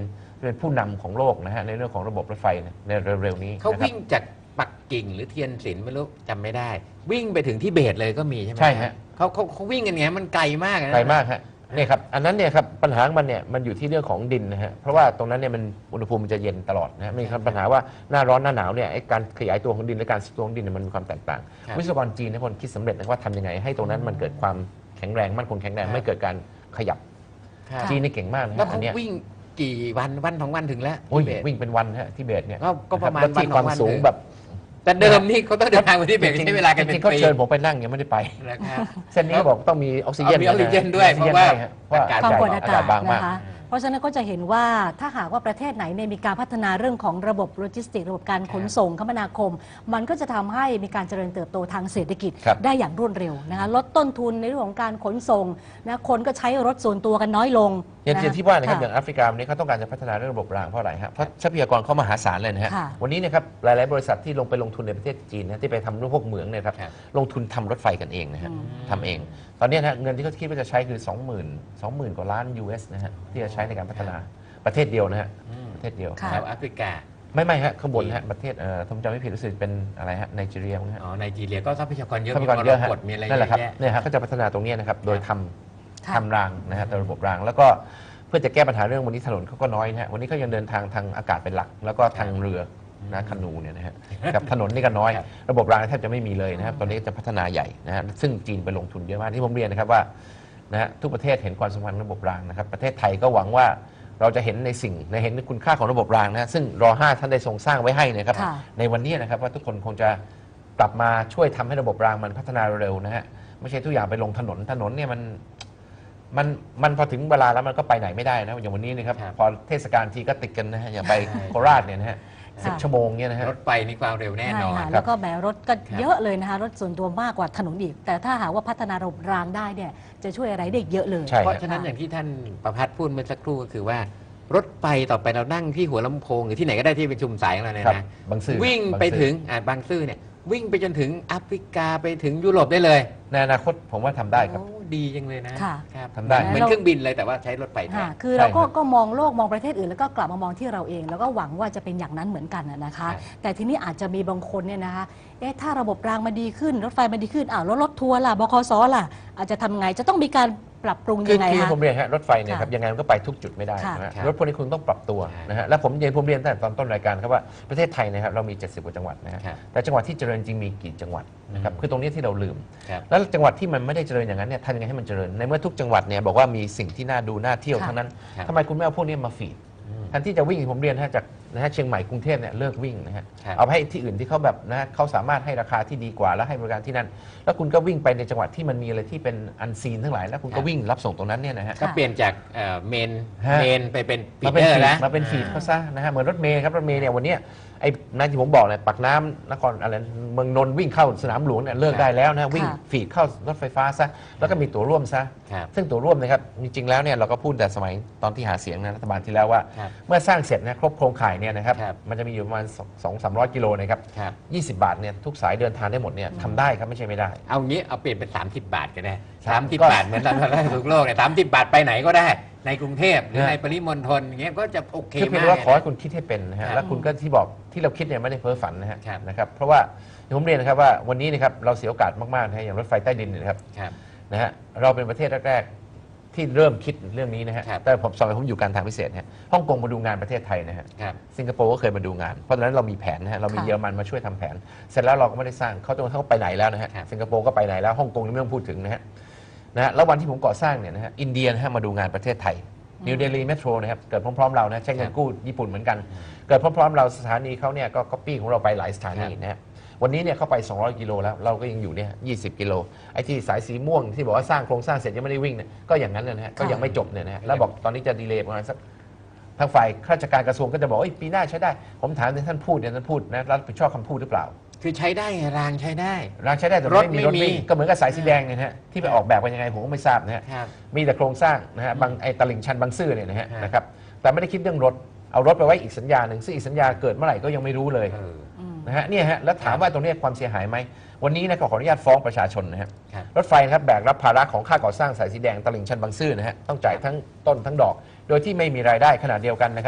เป็นผู้นำของโลกนะฮะในเรื่องของระบบรถไฟในเร็วๆนี้เขานะครับวิ่งจากปักกิ่งหรือเทียนสินไม่รู้จำไม่ได้ วิ่งไปถึงที่เบตเลยก็มีใช่ไหมใช่ฮะเขาเขาเขาวิ่งกันไงมันไกลมากนะไกลมากฮะเนี่ยครับอันนั้นเนี่ยครับปัญหาของมันเนี่ยมันอยู่ที่เรื่องของดินนะฮะเพราะว่าตรงนั้นเนี่ยมันอุณหภูมิมันจะเย็นตลอดนะฮะมีปัญหาว่าหน้าร้อนหน้าหนาวเนี่ยไอ้การขยายตัวของดินและการสุดตัวของดินเนี่ยมันมีความแตกต่างวิศวกรจีนทุกคนคิดสำเร็จนะว่าทำยังไงให้ตรงนั้นมันเกิดความแข็งแรงมั่นคงแข็งแรงไม่เกิดการขยับครับจีนนี่เก่งมากนะแล้วฮะอัเขานเนี้ยวิ่งกี่วันวันสองวันถึงแล้วโอ้ยทิเบตวิ่งเป็นวันฮะที่เบตเนี่ยก็ก็ประมาณแล้วที่วันความสองวันสูงถึงแบบแต่เดิมนี่เขาต้องเดินทางไปที่เบตจริงๆใช้เวลากันเป็จรินงๆเขาปีเชิญผมไปนั่งยังไม่ได้ไปนะครับเส้นนี้เขาบอกต้องมีออกซิเจนเอามีออกซิเจนด้วยออกซิจนเพราะว่าให้ฮเพราะว่าอากาศความใหญ่กดอากาศบางมากนะคะ เพราะฉะนั้นก็จะเห็นว่าถ้าหากว่าประเทศไหนเนี่ยมีการพัฒนาเรื่องของระบบโลจิสติกส์ระบบการขนส่งคมนาคม มันก็จะทำให้มีการเจริญเติบโตทางเศรษฐกิจครับได้อย่างรวดเร็วนะคะลดต้นทุนในเรื่องของการขนส่งนะคนก็ใช้รถส่วนตัวกันน้อยลงอย่างนะที่ที่ว่านะครับอย่างค่ะแอฟริกาวันนี้เขาต้องการจะพัฒนาเรื่องระบบรางเพราะอะไรฮะเพราะทรัพยากรเขามหาศาลเลยนะฮะค่ะวันนี้เนะครับหลายๆบริษัทที่ลงไปลงทุนในประเทศจีนนะที่ไปทำรูปพวกเหมืองเนี่ยครับครับลงทุนทำรถไฟกันเองนะฮะอืมทำเอง ตอนนี้นะฮะเงินที่เขาคิดว่าจะใช้คือ สองหมื่น สองหมื่น กว่าล้าน ยู เอส นะฮะที่จะใช้ในการพัฒนาประเทศเดียวนะฮะอืมประเทศเดียวค่ะแถวแอฟริกาไม่ไม่ฮะข้างบนนะฮะประเทศเอ่อผมจำไม่ผิดรู้สึกเป็นอะไรฮะไนจีเรียมั้งฮะอ๋อไนจีเรียก็ทรัพยากรเยอะทรัพยากรเยอะมีฮะมรกตมีอะไรเยนั่นแหละครับอะแยะเนี่ยฮะก็จะพัฒนาตรงเนี้ยนะครับโดยทำค่ะทำรางนะฮะแต่ระบบรางแล้วก็เพื่อจะแก้ปัญหาเรื่องวันนี้ถนนเขาก็น้อยนะฮะวันนี้เขายังเดินทางทางอากาศเป็นหลัก แล้วก็ทางเรือนะคานูเนี่ยนะฮะกับถนนนี่ก็น้อยครับระบบรางแทบจะไม่มีเลยนะครับตอนนี้จะพัฒนาใหญ่นะฮะซึ่งจีนไปลงทุนเยอะมากที่ผมเรียนนะครับว่านะฮะทุกประเทศเห็นความสำคัญของระบบรางนะครับประเทศไทยก็หวังว่าเราจะเห็นในสิ่งในเห็นคุณค่าของระบบรางนะฮะซึ่งรอห้าท่านได้ทรงสร้างไว้ให้นะครับค่ะในวันนี้นะครับว่าทุกคนคงจะกลับมาช่วยทำให้ระบบรางมันพัฒนาเร็วๆนะฮะไม่ใช่ทุกอย่างไปลงถนนถนนเนี่ยมันมันมันพอถึงเวลาแล้วมันก็ไปไหนไม่ได้นะอย่างวันนี้นะครับครับพอเทศกาลทีก็ติดกันนะฮะอย่างไปใช่โคราชเนี่ยนะฮะสิบค่ะชั่วโมงเนี่ยนะฮะรถไฟนี่ความเร็วแน่นอนใช่ค่ะครัแล้บวก็แหมรถก็ครับเยอะเลยนะคะรถส่วนตัวมากกว่าถนนอีก แต่ถ้าหากว่าพัฒนาระบบรางได้เนี่ยจะช่วยอะไรได้อีกเยอะเลยใช่เพราะฉะนั้นอย่างที่ท่านประพัฒน์พูดเมื่อสักครู่ก็คือว่า รถไฟต่อไปเรานั่งที่หัวลำโพงหรือที่ไหนก็ได้ที่เป็นชุมสายของเราเนี่ยครับนะบางซื่อวิ่งบาไปซื่อถึงอ่าบางซื่อเนี่ยวิ่งไปจนถึงแอฟริกาไปถึงยุโรปได้เลยในอนาคตผมว่าทำได้ครับโอ้ดีจังเลยนะค่ะครับทำได้เหมือนเครื่องบินเลยแต่ว่าใช้รถไฟแทค่ะนคือเราก็ใช่ครับก็มองโลกมองประเทศอื่นแล้วก็กลับมามองที่เราเอง แล้วก็หวังว่าจะเป็นอย่างนั้นเหมือนกันน่ะนะคะครับแต่ทีนี้อาจจะมีบางคนเนี่ยนะคะเอ๊ะถ้าระบบรางมันดีขึ้น รถไฟมันดีขึ้นอ้าวแล้วรถทัวร์ล่ะบขสล่ะ อาจจะทำไงจะต้องมีการปรับปรุงคืยัองไงคือคะผมเรียนฮะรถไฟเนี่ยครับค่ะยังไงมันก็ไปทุกจุดไม่ได้ค่ะนะฮะครับรถพวกนี้คุณต้องปรับตัวใช่นะฮะแล้วผมเรียนผมเรียนตั้งแต่ตอนต้นรายการครับว่าประเทศไทยนะครับเรามี เจ็ดสิบ กว่าจังหวัดนะฮะครับแต่จังหวัดที่เจริญจริงมีกี่จังหวัดนะครับอืมคือตรงนี้ที่เราลืมครับแล้วจังหวัดที่มันไม่ได้เจริญอย่างนั้นเนี่ยทำยังไงให้มันเจริญในเมื่อทุกจังหวัดเนี่ยบอกว่ามีสิ่งที่น่าดูน่าเที่ยวค่ะทั้งนั้นครับทำไมคุณไม่เอาพวกนี้มาฟีดอืมแทนที่จะวิ่งผมเรียนฮะจากนะฮะเชียงใหม่กรุงเทพเนี่ยเลิกวิ่งนะฮะครับเอาไปให้ที่อื่นที่เขาแบบนะฮะเขาสามารถให้ราคาที่ดีกว่าและให้บริการที่นั่นแล้วคุณก็วิ่งไปในจังหวัดที่มันมีอะไรที่เป็นอันซีนทั้งหลายแล้วคุณครัก็บวิ่งรับส่งตรงนั้นเนี่ยนะฮะก็เปลี่ยนจากเอ่อเมนฮะเมนไปเป็นฟีมาดเป็เดนอร์ฟีดแล้วมาเป็นฟีดเขาซะนะฮะเหมือนรถเมย์ครับรถเมย์เนี่ยวันเนี้ยไอ้นั่นที่ผมบอกเนี่ยปากน้ำนครอะไรเมืองนนท์วิ่งเข้าสนามหลวงเนี่ยเลิกได้แล้วนะวิ่งค่ะฟีดเข้ารถไฟฟ้าซะแล้วก็มีตั๋วร่วมซะครับซึ่งตั๋วร่วมนะครับจริงๆแล้วเนี่ยเราก็พูดแต่สมัยตอนที่หาเสียงนะรัฐบาลที่แล้วว่าครับเมื่อสร้างเสร็จนะครบโครงข่ายเนี่ยนะครับครับมันจะมีอยู่ประมาณสองสามร้อยกิโลนะครับครับยี่สิบบาทเนี่ยทุกสายเดินทางได้หมดเนี่ยทำได้ครับไม่ใช่ไม่ได้เอางี้เอาเปลี่ยนเป็น 30 บาทก็ได้ครับ 30 ก็บาทเหมือนตลาดทุกโลกเนี่ยสามสิบบาทไปไหนก็ได้ ในกรุงเทพหรือฮะในปริมณฑลอย่างเงี้ยก็จะโอเคคือเพียงมากแต่ว่าขอเลยให้นะคุณคิดให้เป็นนะฮะครับแล้วคุณก็ที่บอกที่เราคิดเนี่ยไม่ได้เพ้อฝันนะฮะครับนะครับเพราะว่าผมเรียนนะครับว่าวันนี้นะครับเราเสียโอกาสมากๆนะฮะอย่างรถไฟใต้ดินเนี่ยนะครับครับนะฮะเราเป็นประเทศแรกๆที่เริ่มคิดเรื่องนี้นะฮะครับแต่ผมสมัยผมอยู่การทางพิเศษนะฮะฮ่องกงมาดูงานประเทศไทยนะฮะครับสิงคโปร์ก็เคยมาดูงาน เพราะฉะนั้นเรามีแผนนะฮะเรามีค่ะเยอรมันมาช่วยทำแผน เสร็จแล้วเราก็ไม่ได้สร้างเขาจนเขาไปไหนแล้วนะฮะครับสิงคโปร์ก็ไปไหนแล้วฮ่องกงนี่ไม่ต้องพูดถึงนะฮะนะฮะแล้ววันที่ผมก่อสร้างเนี่ยนะฮะอินเดียนะฮะมาดูงานประเทศไทยนิวเดลีเมโทรนะครับเกิดพร้อมๆเรานะใช้เงินกู้ญี่ปุ่นเหมือนกัน เกิดพร้อมๆเราสถานีเขาเนี่ยก็ก๊อปปี้ของเราไปหลายสถานีนะฮะวันนี้เนี่ยเข้าไปสองร้อยกิโลแล้วเราก็ยังอยู่เนี่ยยี่สิบกิโลไอ้ที่สายสีม่วงที่บอกว่าสร้างโครงสร้างเสร็จยังไม่ได้วิ่งเนี่ยก็อย่างนั้นนะฮะก็ยังไม่จบเนี่ยนะฮะแล้วบอกตอนนี้จะดีเลย์ประมาณสักทางฝ่ายข้าราชการกระทรวงก็จะบอกว่าปีหน้าใช้ได้ผมถามในท่านพูดเนี่ยท่านพูดนะรับผิดชอบคำพูดหรือเปล่าคือใช้ได้ไงรางใช้ได้รางใช้ได้แต่รถไม่มีไม่รถมีวิ่งก็เหมือนกับสายสีแดงเนี่ยนะฮะที่ไปออกแบบกันยังไงผมก็ไม่ทราบนะฮะครับมีแต่โครงสร้างนะฮะบางไอ้ตลิ่งชันบางซื่อเนี่ยนะฮะฮะนะครับแต่ไม่ได้คิดเรื่องรถเอารถไปไว้อีกสัญญาหนึ่งซึ่งอีกสัญญาเกิดเมื่อไหร่ก็ยังไม่รู้เลยเอออืมนะฮะเนี่ยฮะแล้วถามว่าตรงนี้ความเสียหายไหมวันนี้นะก็ขออนุญาตฟ้องประชาชนนะฮะครับรถไฟนะครับแบกรับภาระของค่าก่อสร้างสายสีแดงตลิ่งชันบางซื่อนะฮะต้องจ่ายทั้งต้นทั้งดอก โดยที่ไม่มีรายได้ขนาดเดียวกันนะครับ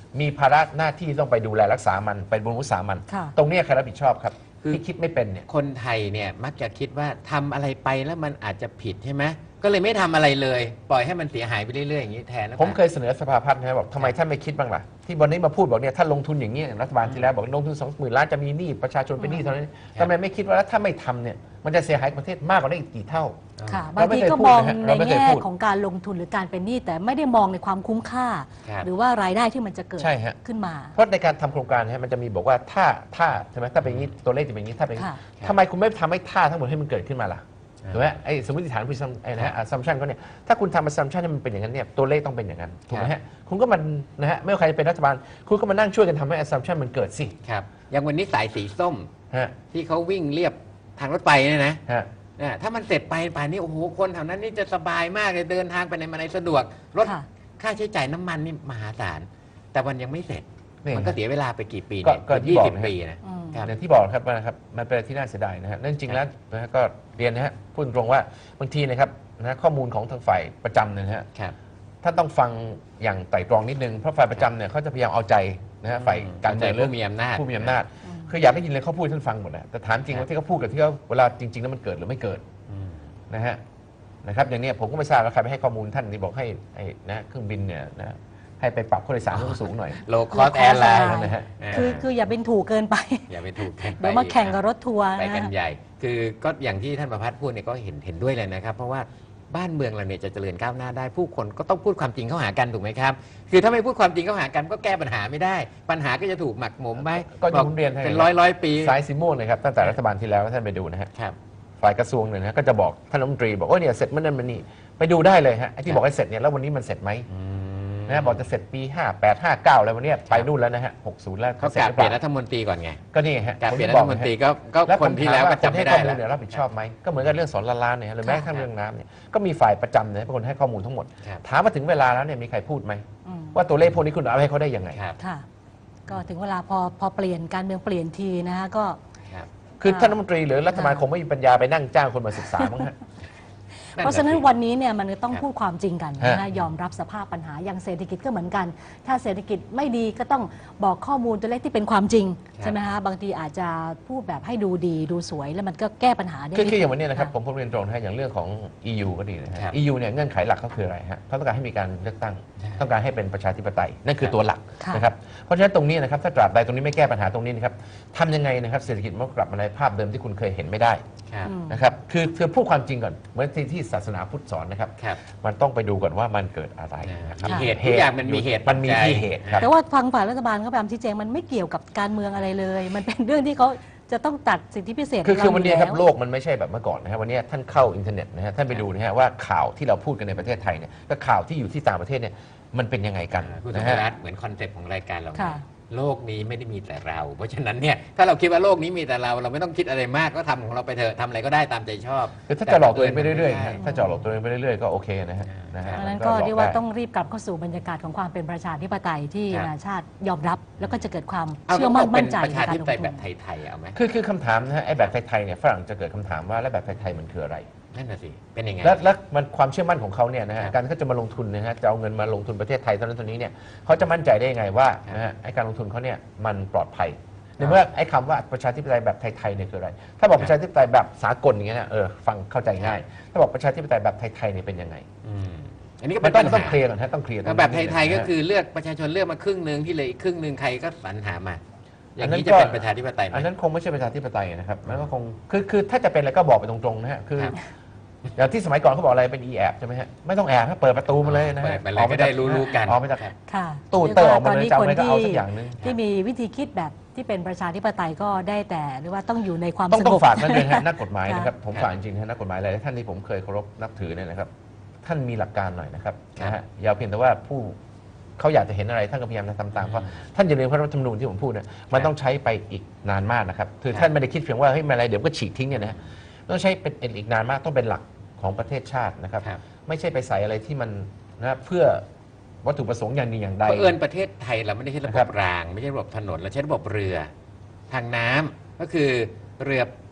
มีภาระหน้าที่ต้องไปดูแลรักษามันไปบำรุงรักษามันค่ะตรงเนี้ยใครรับผิดชอบครับคือที่คิดไม่เป็นเนี่ยคนไทยเนี่ยมักจะคิดว่าทำอะไรไปแล้วมันอาจจะผิดใช่ไหมก็เลยไม่ทำอะไรเลย ปล่อยให้มันเสียหายไปเรื่อยๆอย่างนี้แทนนะผมเคยเสนอสภาพัฒน์นะบอกทำไมท่านไม่คิดบ้างล่ะที่วันนี้มาพูดบอกเนี่ยถ้าลงทุนอย่างนี้รัฐบาลที่แล้วบอกลงทุนสองหมื่นล้านจะมีหนี้ประชาชนเป็นหนี้เท่านั้นทำไมไม่คิดว่าถ้าไม่ทำเนี่ยมันจะเสียหายประเทศมากกว่านี้อีกกี่เท่าค่ะเราบางไม่ทีเคยก็พูดมองนะฮะในเราไม่เคยแง่พูดของการลงทุนหรือการเป็นหนี้แต่ไม่ได้มองในความคุ้มค่าครับหรือว่ารายได้ที่มันจะเกิดใช่ฮะขึ้นมาเพราะในการทำโครงการนะฮะมันจะมีบอกว่าถ้าถ้าใช่ไหมถ้าเป็นอย่างนี้ตัวเลขจะเป็นอย่างนี้ถ้าเป็นอย่างนี้ค่ะทำไมคุณไม่ทำให้ท่าทั้งหมดให้มันเกิดขึ้นมาล่ะถูกไหมไอ้สมมติฐานพิไอ้นะฮะ assumption ก็เนี่ยถ้าคุณทำ assumption ให้มันเป็นอย่างนั้นเนี่ยตัวเลขต้องเป็นอย่างนั้นถูกไหมฮะคุณก็มันนะฮะไม่ว่าใครเป็นรัฐบาลคุณก็มานั่งช่วยกันทำให้ assumption มันเกิดสิครับอย่างวันนี้สายสีส้มฮะที่เขาวิ่งเรียบทางรถไฟเนี่ยนะฮะเนี่ยถ้ามันเสร็จไปป่านนี้โอ้โหคนแถวนั้นนี่จะสบายมากเลยเดินทางไปไหนมาไหนสะดวกรถค่ะค่าใช้จ่ายน้ำมันนี่มหาศาลแต่มันยังไม่เสร็จนี่มันก็เสียเวลาไปกี่ปีก็เนี่ยก็เกือบที่ยี่บอกสิบนะฮะปีนะอืมครับอย่างที่บอกครับว่านะครับมันเป็นอะไรที่น่าเสียดายนะฮะนั่นจริงๆแล้วนะฮะก็เรียนนะฮะพูดตรงว่าบางทีนะครับนะข้อมูลของทางฝ่ายประจำเนี่ยนะฮะครับท่านต้องฟังอย่างไตร่ตรองนิดนึงเพราะฝ่ายประจำเนี่ยเขาจะพยายามเอาใจนะฮะฝ่ายการเมืองผู้มีอำนาจผู้มีอำนาจ คืออยากได้ยินเลยเขาพูดให้ท่านฟังหมดนะแต่ถามจริงว่าที่เขาพูดกับที่เขาเวลาจริงๆแล้วมันเกิดหรือไม่เกิดอืมนะฮะนะครับอย่างเนี้ยผมก็ไม่ทราบว่าใครไปให้ข้อมูลท่านที่บอกให้ให้นะเครื่องบินเนี่ยนะให้ไปปรับผู้โดยสารให้มันสูงหน่อยโลคอสแอร์ไลน์นั่นนะฮะคือคืออย่าเป็นถูกเกินไปอย่าไปถูกกันไปเดี๋ยวมาแข่งกับรถทัวร์ไปนะกันฮะใหญ่ คือก็อย่างที่ท่านประพัฒน์พูดเนี่ยก็เห็นเห็นด้วยเลยนะครับ เพราะว่าบ้านเมืองเราเนี่ยจะเจริญก้าวหน้าได้ผู้คนก็ต้องพูดความจริงเข้าหากันถูกไหมครับ คือถ้าไม่พูดความจริงเข้าหากันก็แก้ปัญหาไม่ได้ ปัญหาก็จะถูกหมักหมมไว้ก็อย่างผมเรียนให้เป็นร้อยร้อยปีสายสีม่วงนะครับตั้งแต่รัฐบาลที่แล้วท่านไปดูนะฮะครับฝ่ายกระทรวงเนี่ยนะก็จะบอกท่านรัฐมนตรีบอกว่าเนี่ยเสร็จเมื่อนั้นมันนี่ไปดูได้เลยฮะไอ้ที่บอกให้เสร็จเนี่ยแล้ววันนี้มันเสร็จไหมอืมนะบอกจะเสร็จปีห้าแปด ห้าเก้าแล้ววันเนี้ยไปนู่นแล้วนะฮะหกสิบแล้วเขาสร็จกาหรอเปลี่ยนล่รัฐมนตรีก่อนไงก็นี่ฮะการเปลี่ยนผรัมฐบมอนตรีฮะก็ก็แล้วคผนมที่ถามแล้วว่าก็คนจำให้ไม่ได้ข้อมูลแล้วเนี่ยรับผิดชอบไหมก็เหมือนกับเรื่องสอนละลานเนี่ยหรือแม้กระทั่งเรื่องน้ำเนี่ยก็มีฝ่ายประจำเนี่ยเป็นคนให้ข้อมูลทั้งหมดครับถามมาถึงเวลาแล้วเนี่ยมีใครพูดไหมอืมว่าตัวเลขพวกนี้คุณเอาให้เขาได้ยังไงครับค่ะ ก็ถึงเวลาพอพอเปลี่ยนการเมืองเปลี่ยนทีนะฮะก็ครับคืออ่าท่านรัฐมนตรีหรือรัฐบาลค่ะคงไม่มีปัญญาไปนั่งจ้างคนมาศึกษามั้งฮะเพราะฉะนั้นวันนี้เนี่ยมันต้องครับพูดความจริงกันฮะนะยอมรับสภาพปัญหาอย่างเศรษฐกิจก็เหมือนกัน ถ้าเศรษฐกิจไม่ดีก็ต้องบอกข้อมูลตัวเลขที่เป็นความจริงใช่ไหมฮะบางทีอาจจะพูดแบบให้ดูดีดูสวยแล้วมันก็แก้ปัญหาได้คือไม่คืออย่างถูกวันนี้นะครับะผมผมเรียนตรงนะฮะอย่างเรื่องของ อี ยู ก็ดีนะฮะครับอี ยู เนี่ยเงื่อนไขหลักเขาคืออะไรฮะเขาต้องการให้มีการเลือกตั้งใช่ต้องการให้เป็นประชาธิปไตยนั่นคือตัวหลักค่ะนะครับเพราะฉะนั้นตรงนี้นะครับถ้าตราบใดตรงนี้ไม่แก้ปัญหาตรงนี้นะครับทำยังไงนะครับเศรษฐกิจมันกลับมาในภาพเดิมที่คุณเคยเห็นไม่ได้ครับอืมนะครับคือคือพูดความจริงก่อนเหมือนที่ที่ศาสนาพุทธสอนนะครับครับมันต้องไปดูก่อนว่ามันเกิดอะไรนะครับมีเหตุทุกอย่างมันมีเหตุมันมีที่เหตุครับแต่ว่าฟังฝ่ายรัฐบาลเขาพยายามชี้แจงมันไม่เกี่ยวกับการเมืองอะไรเลย มันเป็นเรื่องที่เขาจะต้องตัดสิทธิพิเศษคือคือวันนี้ครับเายู่โลแล้วกมันไม่ใช่แบบเมื่อก่อนนะครับวันนี้ท่านเข้าอินเทอร์เน็ตนะฮะท่านไปดูนะฮะว่าข่าวที่เราพูดกันในประเทศไทยเนี่ยกับข่าวที่อยู่ที่ต่างประเทศเนี่ยมันเป็นยังไงกันคุณธนะรรมฮะรัฐเหมือนคอนเซ็ปต์ของรายการเราค่ะโลกนี้ไม่ได้มีแต่เรา เพราะฉะนั้นเนี่ยถ้าเราคิดว่าโลกนี้มีแต่เราเราไม่ต้องคิดอะไรมากก็ทำของเราไปเถอะทำอะไรก็ได้ตามใจชอบคือถ้าจะหลอกตัวเองไปเรื่อยๆแต่ฮะถ้าจะหลอกตัวเองไปเรื่อยๆก็โอเคนะฮะนะฮะดังนั้นมัก็หลเรียกว่าได้ต้องรีบกลับเข้าสู่บรรยากาศของความเป็นประชาธิปไตยที่ครับนานาชาติยอมรับแล้วก็จะเกิดความเอาเชื่อต้องมั่บนอกเป็มั่นนใจประในชาการธิลปงไตยทุแบนบไทยๆเอาไหมคือคือคำถามนะฮะไอ้แบบไทยๆเนี่ยฝรั่งจะเกิดคำถามว่าแล้วแบบไทยๆมันคืออะไรนั่นน่ะสิเป็นยังไงและและมันความเชื่อมั่นของเขาเนี่ยนะฮะครับการที่เขาจะมาลงทุนนะฮะจะเอาเงินมาลงทุนประเทศไทยเท่านั้นเท่านี้เนี่ยเขาจะมั่นใจได้ยังไงว่าครับนะฮะไอ้การลงทุนเขาเนี่ยมันปลอดภัยในเมื่อไอ้คำว่าประชาธิปไตยแบบไทยๆเนี่ยคืออะไร ถ้าบอกประชาธิปไตยแบบสากลอย่างเงี้ยนะเออฟังเข้าใจง่าย ถ้าบอกประชาธิปไตยแบบไทยๆเนี่ยเป็นยังไงอืมอันนี้ก็มัเป็น นต้องปัญต้องหาเคลียร์ก่อนฮะต้องเคลียร์แล้วแบบไทยๆก็คือเลือกประชาชนเลือกมาครึ่งหนึ่งที่เหลืออีกครึ่งหนึ่งใครก็สรรหามา อย่างนี้จะเป็นประชาธิปไตยไหมอันนั้นคงไม่ใช่ประชาธิปไตยนะครับมันก็คงคือคือถ้าจะเป็นอะไรก็บอกไปตรงๆนะฮะคือครับอย่างที่สมัยก่อนเขาบอกอะไรเป็น อี แอบใช่ไหมฮะไม่ต้องแอบฮะเปิดประตูมาเลยนะเปิฮะดไปเลยก็ได้รู้ๆกันออกมาจากครับค่ะตู้รียเตอร์ว่าออกมาเลยจะเอาอะไรก็เอาสักที่อย่างหนึงที่มีวิธีคิดแบบที่เป็นประชาธิปไตยก็ได้แต่หรือว่าต้องอยู่ในความต้องสต้องงบฝากนั่นเลยฮะนักกฎหมายนะครับค่ะผมฝากจริงๆนะฮะนักกฎหมายหลายท่านที่ผมเคยเคารพนับถือเนี่ยนะครับ ท่านมีหลักการหน่อยนะครับครับนะฮะอย่าเพียงแต่ว่าผู้เขาอยากจะเห็นอะไรท่านก็พยายามจะทำตามเขาท่านอย่าลืมพระรัฐธรรมนูญที่ผมพูดนะมันต้องใช้ไปอีกนานมากนะครับคือท่านไม่ได้คิดเพียงว่าเฮ้ยไม่อะไรเดี๋ยวก็ฉีกทิ้งเนี่ยนะฮะต้องใช้เป็นอีกนานมากต้องเป็นหลักของประเทศชาตินะครับครับไม่ใช่ไปใส่อะไรที่มันนะเพื่อวัตถุประสงค์อย่างหนึ่งอย่างใดเพราะเอิญประเทศไทยเราไม่ได้ใช้ระบครับ บราง ไม่ใช่ระบบถนนเราใช้ระบบเรือ ทางน้ำก็คือเรือ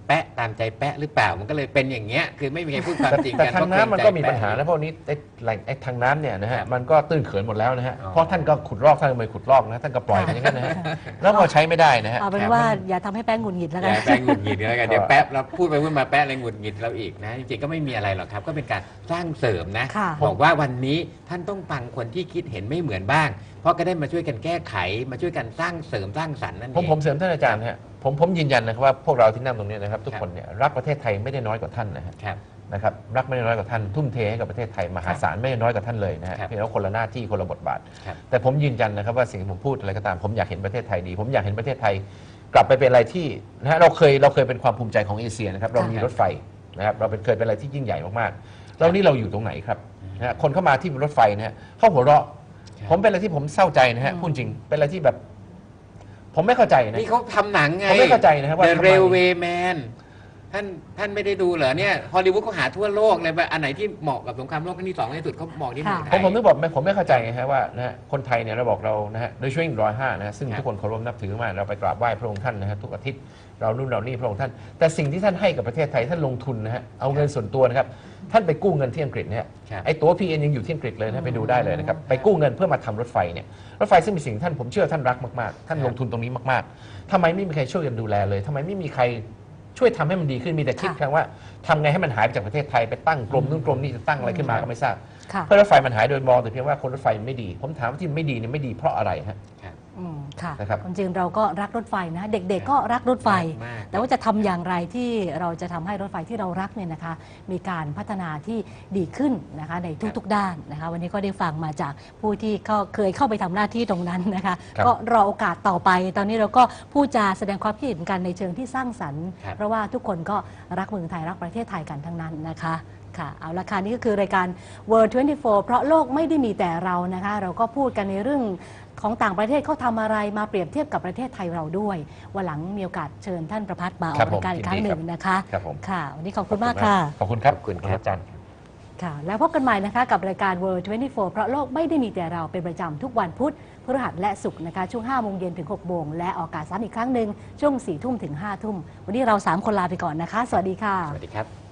แปะตามใจแปะหรือเปล่ามันก็เลยเป็นอย่างเงี้ยคือไม่มีใครพูดความจริงแต่กันทางน้ำมันก็มีปัญหาแล้นะพวกนี้ไอ้แหล่งไอ้ทางน้ำเนี่ยนะครัฮะบมันก็ตื้นเขินหมดแล้วนะฮะอ๋อเพราะท่านก็ขุดลอกท่านก็ไม่ขุดลอกนะท่านก็ปล่อยไปอย่างนั้นนะฮะแล้วก็ใช้ไม่ได้นะฮะเอาเป็นว่าอย่าทำให้แป้งหงุดหงิดแล้วอกันย่าแปะหงุดหงิดแล้วกันเดี๋ยวแป๊บเราพูดไปพูดมาแปะอะไรหงุดหงิดเราอีกนะจริงๆก็ไม่มีอะไรหรอกครับก็เป็นการสร้างเสริมนะค่ะบอกว่าวันนี้ท่านต้องฟังคนที่คิดเห็นไม่เหมือนบ้าง เพราะก็ได้มาช่วยกันแก้ไขมาช่วยกันสร้างเสริมสร้างสรรค์นั่นเอผมงผมเสริมท่านอาจารย์ฮะผมผมยืนยันนะครับว่าพวกเราที่นั่งตรงนี้นะครับทุกครับคนเนี่ยรักประเทศไทยไม่ได้น้อยกว่าท่านนะฮะครับนะครับรักไม่ได้น้อยกว่าท่านทุ่มเทให้กับประเทศไทยมหาศาลไม่ได้น้อยกว่าท่านเลยนะฮะครับเพียงแต่ว่าคนละหน้าที่คนละบทบาทครับแต่ผมยืนยันนะครับว่าสิ่งที่ผมพูดอะไรก็ตามผมอยากเห็นประเทศไทยดี ผมอยากเห็นประเทศไทยกลับไปเป็นอะไรที่นะฮะเราเคยเราเคยเป็นความภูมิใจของเอเชียนะครับเรามีรถไฟนะครับเราเป็นเคยเป็นอะไรที่ยิ่งใหญ่มากๆแล้วนี่เราอยู่ตรงไหนครับนะฮะคนเข้ามาที่รถไฟนะฮะเข้าหัวเราะครับผมเป็นอะไรที่ผมเศร้าใจนะฮะอืมพูดจริงเป็นอะไรที่แบบ ผมไม่เข้าใจนะนี่เขาทำหนังไงผมไม่เข้าใจนะครับว่า The ทำไม Railway Man ท่านท่านไม่ได้ดูเหรอเนี่ยฮอลลีวูดเขาหาทั่วโลกเลยว่าอันไหนที่เหมาะกับสงครามโลกครั้งที่สองที่สุดเขาบอกที่เมืองไทผมยผมนึกบอกไม่ผมไม่เข้าใจไงฮะว่านะฮะคนไทยเนี่ยเราบอกเรานะฮะโดยเฉพาะร้อยห้านะฮะซึ่งครับทุกคนเคารพนับถือมากเราไปกราบไหว้พระองค์ท่านนะฮะทุกอาทิตย์เรานู่นเรานี่พระองค์ท่าน แต่สิ่งที่ท่านให้กับประเทศไทยท่านลงทุนนะฮะเอาเงินส่วนตัวนะครับท่านไปกู้เงินที่อังกฤษเนี่ยครับไอ้ตัว พี เอ็น ยังอยู่ที่อังกฤษเลยนะไปดูได้เลยนะครับไปกู้เงินเพื่อมาทำรถไฟเนี่ยรถไฟซึ่งเป็นสิ่งที่ท่านผมเชื่อท่านรักมากๆท่านลงทุนตรงนี้มากๆทำไมไม่มีใครช่วยกันดูแลเลยทำไมไม่มีใครช่วยทำให้มันดีขึ้นมีแต่คิดค่ะแค่ว่าทำไงให้มันหายไปจากประเทศไทยไปตั้งกรมนู่นกรมนี่จะตั้งอะไรขึ้นมาก็ไม่ทราบค่ะเพื่อรถไฟมันหายโดยมองแต่เพียงว่าคนรถไฟไม่ดี ผมถามว่าที่ไม่ดีเนี่ยไม่ดีเพราะอะไรฮะอืมค่ะนะครับจริงๆเราก็รักรถไฟนะ เด็กๆก็รักรถไฟมากแต่ว่าจะทำอย่างไรที่เราจะทำให้รถไฟที่เรารักเนี่ยนะคะ มีการพัฒนาที่ดีขึ้นนะคะในทุกๆด้านนะคะ วันนี้ก็ได้ฟังมาจากผู้ที่เขาเคยเข้าไปทำหน้าที่ตรงนั้นนะคะครับก็รอโอกาสต่อไป ตอนนี้เราก็พูดจาแสดงความคิดเห็นกันในเชิงที่สร้างสรรค์ครับเพราะว่าทุกคนก็รักเมืองไทยรักประเทศไทยกันทั้งนั้นนะคะค่ะเอาละค่ะนี่ก็คือรายการ เวิลด์ ทเวนตี้โฟร์ เพราะโลกไม่ได้มีแต่เรานะคะ เราก็พูดกันในเรื่องของต่างประเทศเขาทำอะไรมาเปรียบเทียบกับประเทศไทยเราด้วยวันหลังมีโอกาสเชิญท่านประภัสมาอครัอกบผมรายการอีกครั้งหนึ่งนะคะครับผมค่ะวันนี้ขอบคุณมากค่ะขอบคุณครับขอบคุณครับอาจารย์ค่ะแล้วพบกันใหม่นะคะกับรายการ เวิลด์ ทเวนตี้โฟร์ เพราะโลกไม่ได้มีแต่เราเป็นประจำทุกวันพุธพฤหัสและศุกร์นะคะช่วงห้าโมงเย็นถึงหกโมงและออกอากาศซ้ำอีกครั้งหนึ่งช่วงสี่ทุ่มถึงห้าทุ่มวันนี้เราสามคนลาไปก่อนนะคะ สวัสดีค่ะสวัสดีครับ